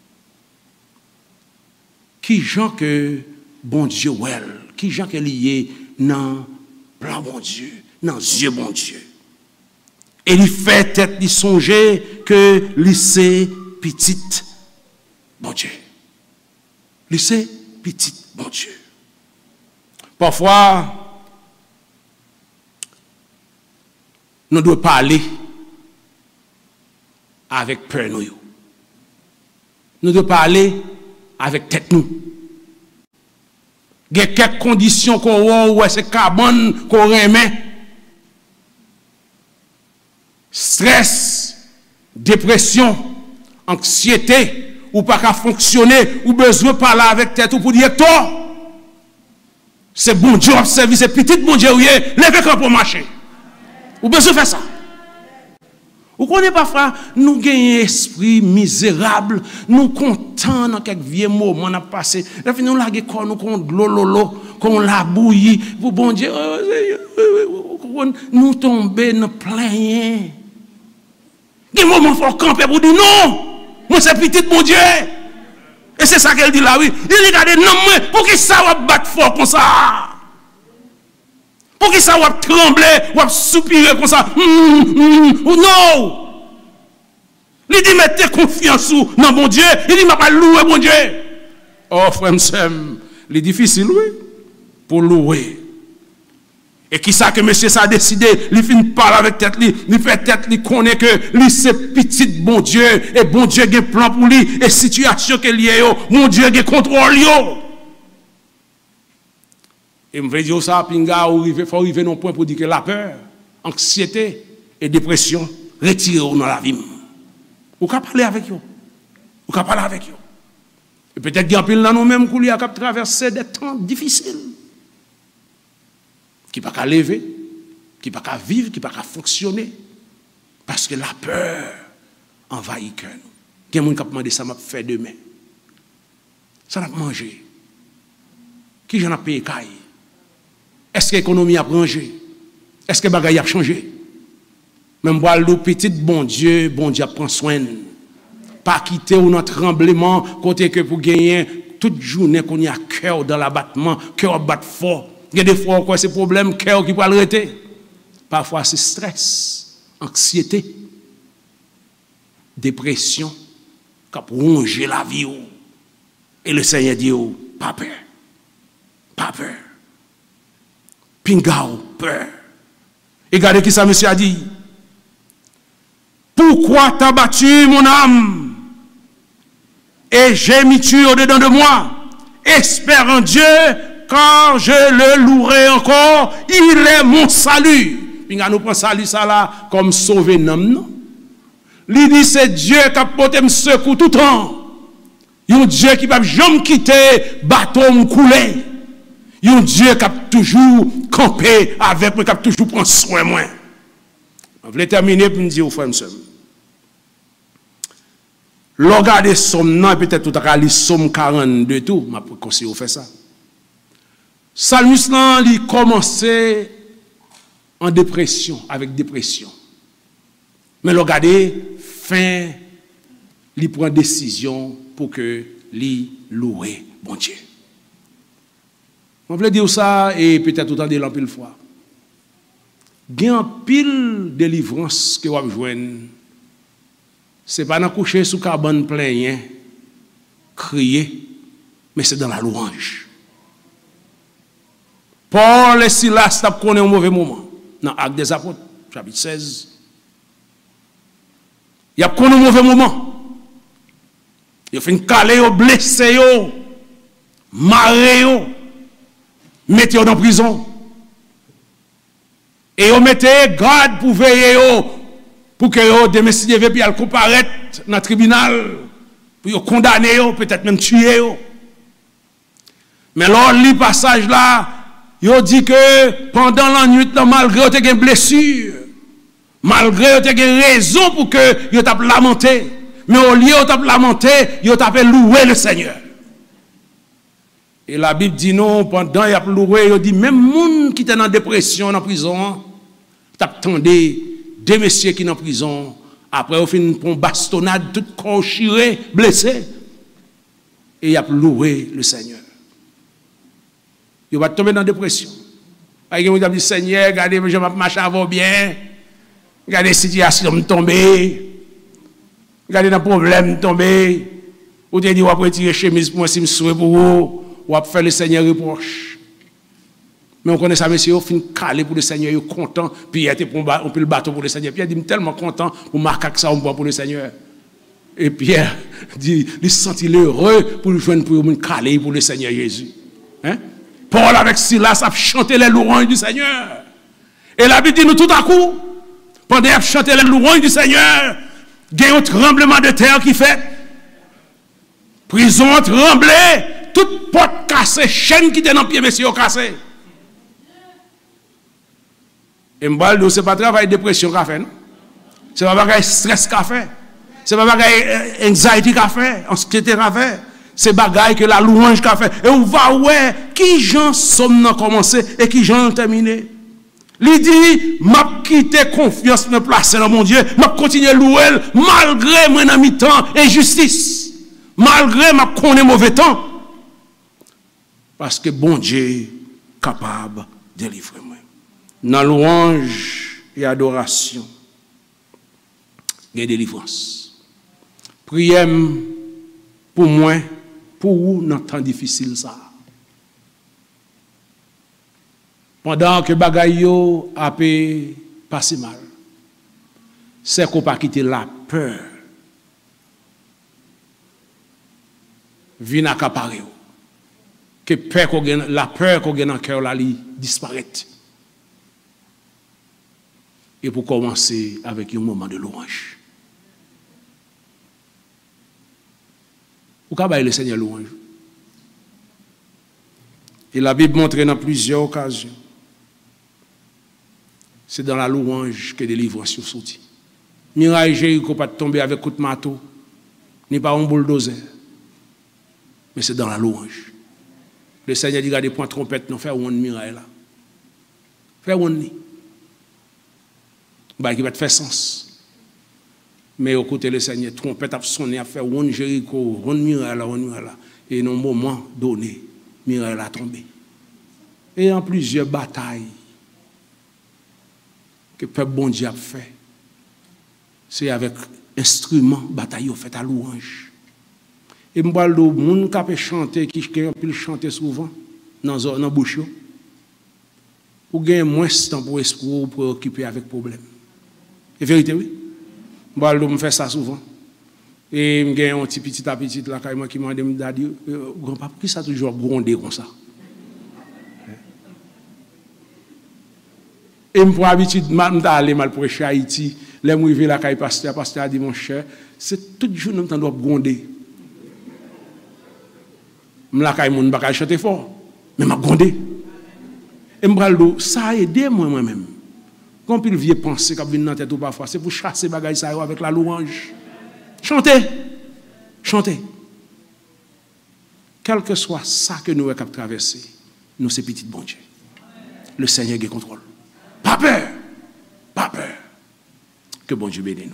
Qui gens que bon Dieu well, qui gens que lié dans plan bon Dieu, dans Dieu bon Dieu. Et il fait tête lui songer que lycée petite bon Dieu. Lycée petit bon Dieu. Parfois, nous devons parler avec peur nous. Nous devons parler avec tête nous. Il y a quelques conditions qu'on a, ou c'est carbone qu'on remet. Stress, dépression, anxiété, ou pas qu'à fonctionner, ou besoin de parler avec tête ou pour dire toi. C'est bon Dieu, observer, c'est petit bon Dieu, levez quand pour marcher. Ou besoin de faire ça. Vous connaissez parfois, nous gagnons un esprit misérable, nous contents dans quelques vieux moments, on a passé. Là, nous laguer quoi, nous qu'on lolo, qu'on la bouillie, pour bon Dieu, nous tomber, nous plaigner. Il y a un moment faut camper pour dire non. Moi, c'est petit mon Dieu. Et c'est ça qu'elle dit là, oui. Il regarde, non, moi, pour qui ça va battre fort comme ça? Pour qui ça va trembler, va soupirer comme ça? Mm, mm, non! Il dit, mettez confiance dans mon Dieu. Il dit, m'a pas loué mon Dieu. Oh, frère, c'est difficile, oui, pour louer. Et qui ça que monsieur ça a décidé, il finit parler avec tête, il fait tête, il connaît que lui c'est petit bon Dieu, et bon Dieu a un plan pour lui, et situation que lui est, mon Dieu a contrôle yo. Et me veut dire ça, pinga, il faut arriver à un point pour dire que la peur, anxiété et dépression retirent dans la vie. Ou qu'à parler avec eux. Ou qu'à parler avec eux. Et peut-être qu'il y a un pile dans nous-mêmes qui a traversé des temps difficiles. Qui pas qu'à lever, qui pas qu'à vivre, qui pas qu'à fonctionner. Parce que la peur envahit cœur. Il y a des gens qui ont demandé ça m'a fait demain. Ça n'a pas mangé. Qui j'en a payé caille? Est-ce que l'économie a rangé? Est-ce que les bagages a changé? Même pour le petit bon Dieu, bon Dieu prend soin. Pas quitter ou notre tremblement, côté que pour gagner toute journée qu'on y a cœur dans l'abattement, cœur bat fort. Il y a des fois quoi ces problèmes, cœur qui peut arrêter. Parfois c'est stress, anxiété, dépression, qui a rongé la vie. Et le Seigneur dit, pas peur, pas peur. Pingao, peur. Et regardez qui ça, monsieur a dit. Pourquoi t'as battu mon âme? Et j'ai mis tu au-dedans de moi. Espère en Dieu, car je le louerai encore. Il est mon salut. Pinga nous prend salut ça là comme sauver l'homme, non? Il dit c'est Dieu qui a porté me secours tout le temps. Il y a un Dieu qui ne va jamais quitter, bateau me couler. Il y a un Dieu qui a toujours campé avec moi, qui a toujours pris soin de moi. Je vais terminer pour me dire aux frères et sœurs. Regardez somme, non, peut-être tout à l'heure, somme quarante-deux, tout, je vais conseiller de faire ça. Salmus, il a commencé en dépression, avec dépression. Mais regardez, fin, il prend décision pour que il loue bon Dieu. Je voulais dire ça, et peut-être tout le temps de l'empile fois. Il y a un pile délivrance que vous avez joué. Ce n'est pas dans coucher sous cabane plein, crier, mais c'est dans la louange. Paul et Silas ont connu un mauvais moment. Dans Actes des Apôtres, chapitre seize. Il y a connu un mauvais moment. Il a fait une calée, blessé, maré, mettez dans la prison. Et on mettait garde pour veiller pour que vous démestiez puis elle comparaître dans le tribunal pour condamner peut-être même tuer. Mais lors du passage là, il dit que pendant la nuit malgré vous avez une blessure, malgré vous avez une raison pour que vous avez lamenté, mais au lieu de lamenté, vous avez loué le Seigneur. Et la Bible dit non, pendant qu'il a loué, il dit même monde qui était en dépression en prison, t'attendez deux messieurs qui sont en prison, après, on fait une bastonnade, tout corps chiré, blessé, et il a loué le Seigneur. Il va tomber dans la dépression. Il va dire, Seigneur, regardez, je vais marcher avant bien, regardez la situation me tomber, regardez le problème me tomber, ou te dit, on va retirer chemise pour moi si je souhaite pour vous, ou va faire le Seigneur reproche. Mais on connaît ça, monsieur, on finit calé pour le Seigneur, il est content, puis il a été on peut le bateau pour le Seigneur. Pierre dit, tellement content pour marquer que ça, on voit pour le Seigneur. Et Pierre dit, il se sentit heureux pour le joindre pour le calé pour le Seigneur Jésus. Hein? Paul avec Silas a chanté les louanges du Seigneur. Et la Bible dit, nous tout à coup, pendant qu'il a chanté les louanges du Seigneur, il y a un tremblement de terre qui fait. Prison tremblée, toute porte cassée, chaîne qui était dans le pied, messieurs, cassée. Et m'baldo, ce n'est pas travail de dépression qu'a fait, non? Ce n'est pas travail stress qu'a fait. Ce n'est pas travail anxiety qu'a fait, anxiété qu'a fait. C'est bagaille que la louange qu'a fait. Et on va ouais, qui j'en somme n'a commencé et qui j'en terminé. Il dit, m'a quitté confiance, me placer dans mon Dieu, m'a continué à louer malgré mon mi-temps et justice. Malgré ma connaît mauvais temps. Parce que bon Dieu capable de délivrer moi. Dans louange et adoration, il y a délivrance. Priez pour moi pour vous dans temps difficile ça. Pendant que bagay yo a passé mal, c'est qu'on pas quitter la peur. Vin accaparer. Que peur qu'on gagne, la peur qu'on gagne dans le cœur là, li disparaît. Et pour commencer avec un moment de louange. Ou qu'à le Seigneur louange. Et la Bible montre dans plusieurs occasions. C'est dans la louange que délivrance est sortie. Miraille Jéricho pas tomber avec coup de marteau, ni pas un bulldozer. Mais c'est dans la louange. Le Seigneur dit, regardez, point trompette, non, faire un miraille là. Faire un ni. Bah, qui va te faire sens. Mais au côté le Seigneur, trompette a sonné, a fait un Jéricho, un miraille là, un miraille là. Et dans un moment donné, miraille a tombé. Et en plusieurs batailles que le peuple bon Dieu a fait, c'est avec instrument bataille fait à louange. Et je parle de gens qui peuvent chanter, qui peuvent chanter souvent dans la bouche. Ou gagne moins de temps pour esprit pour occuper avec problème. C'est vérité, oui. Je parle de me faire ça souvent. Et je gagne un petit petit à petit là, quand qui m'a dit, grand-papa, pourquoi ça toujours grondé comme ça? Et je prends l'habitude d'aller mal prêcher à Haïti. Les gens qui vivent là, quand pasteur, pasteur a dit, mon cher, c'est tout jour que nous doit gronder. Je ne vais pas chanter fort, mais je vais gronder. Et je me dis, ça a aidé moi-même. Quand il vient penser qu'il vient dans la tête ou parfois, c'est pour chasser les bagages avec la louange. Chantez, chantez. Quel que soit ça que nous avons traversé, nous sommes petits bon Dieu. Le Seigneur a contrôle. Pas peur, pas peur. Que bon Dieu bénisse nous.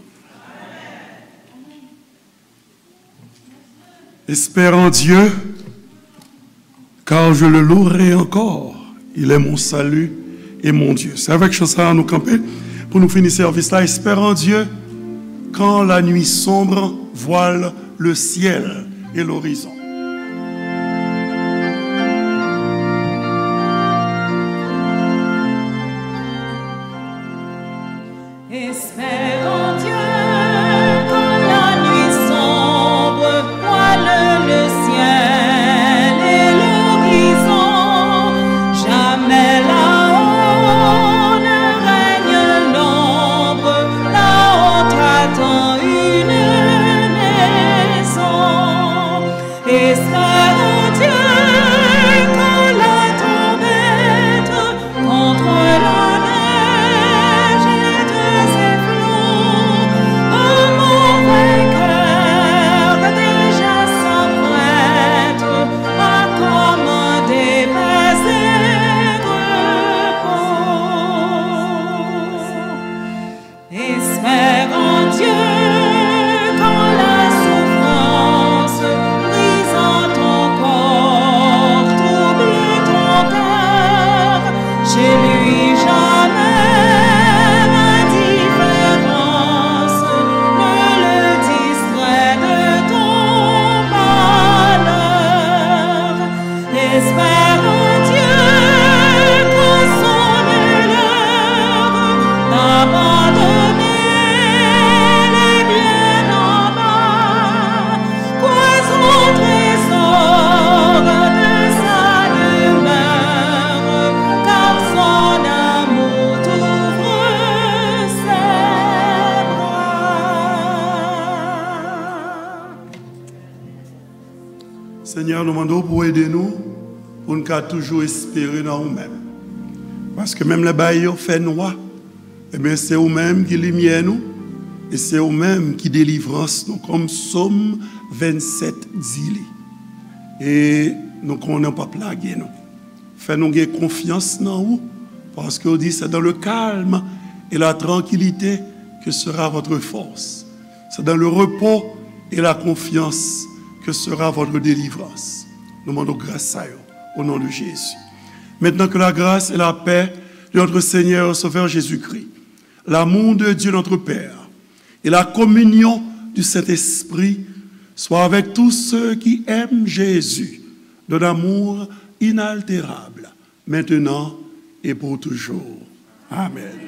Espère en Dieu, car je le louerai encore. Il est mon salut et mon Dieu. C'est avec ça nous camper pour nous finir service là. Espère en Dieu, quand la nuit sombre voile le ciel et l'horizon. Seigneur, nous demandons pour aider nous, pour nous toujours espérer dans nous-mêmes. Parce que même les bails fait noir, eh bien c'est eux-mêmes qui lumière nous, et c'est eux-mêmes qui délivrance nous, comme Somme vingt-sept dit. Et nous ne connaissons pas plaguer nous. Fais-nous gagner confiance dans vous, parce que vous dit c'est dans le calme et la tranquillité que sera votre force. C'est dans le repos et la confiance que sera votre délivrance. Nous demandons grâce à eux, au nom de Jésus. Maintenant que la grâce et la paix de notre Seigneur et Sauveur Jésus-Christ, l'amour de Dieu notre Père et la communion du Saint-Esprit soit avec tous ceux qui aiment Jésus d'un amour inaltérable, maintenant et pour toujours. Amen.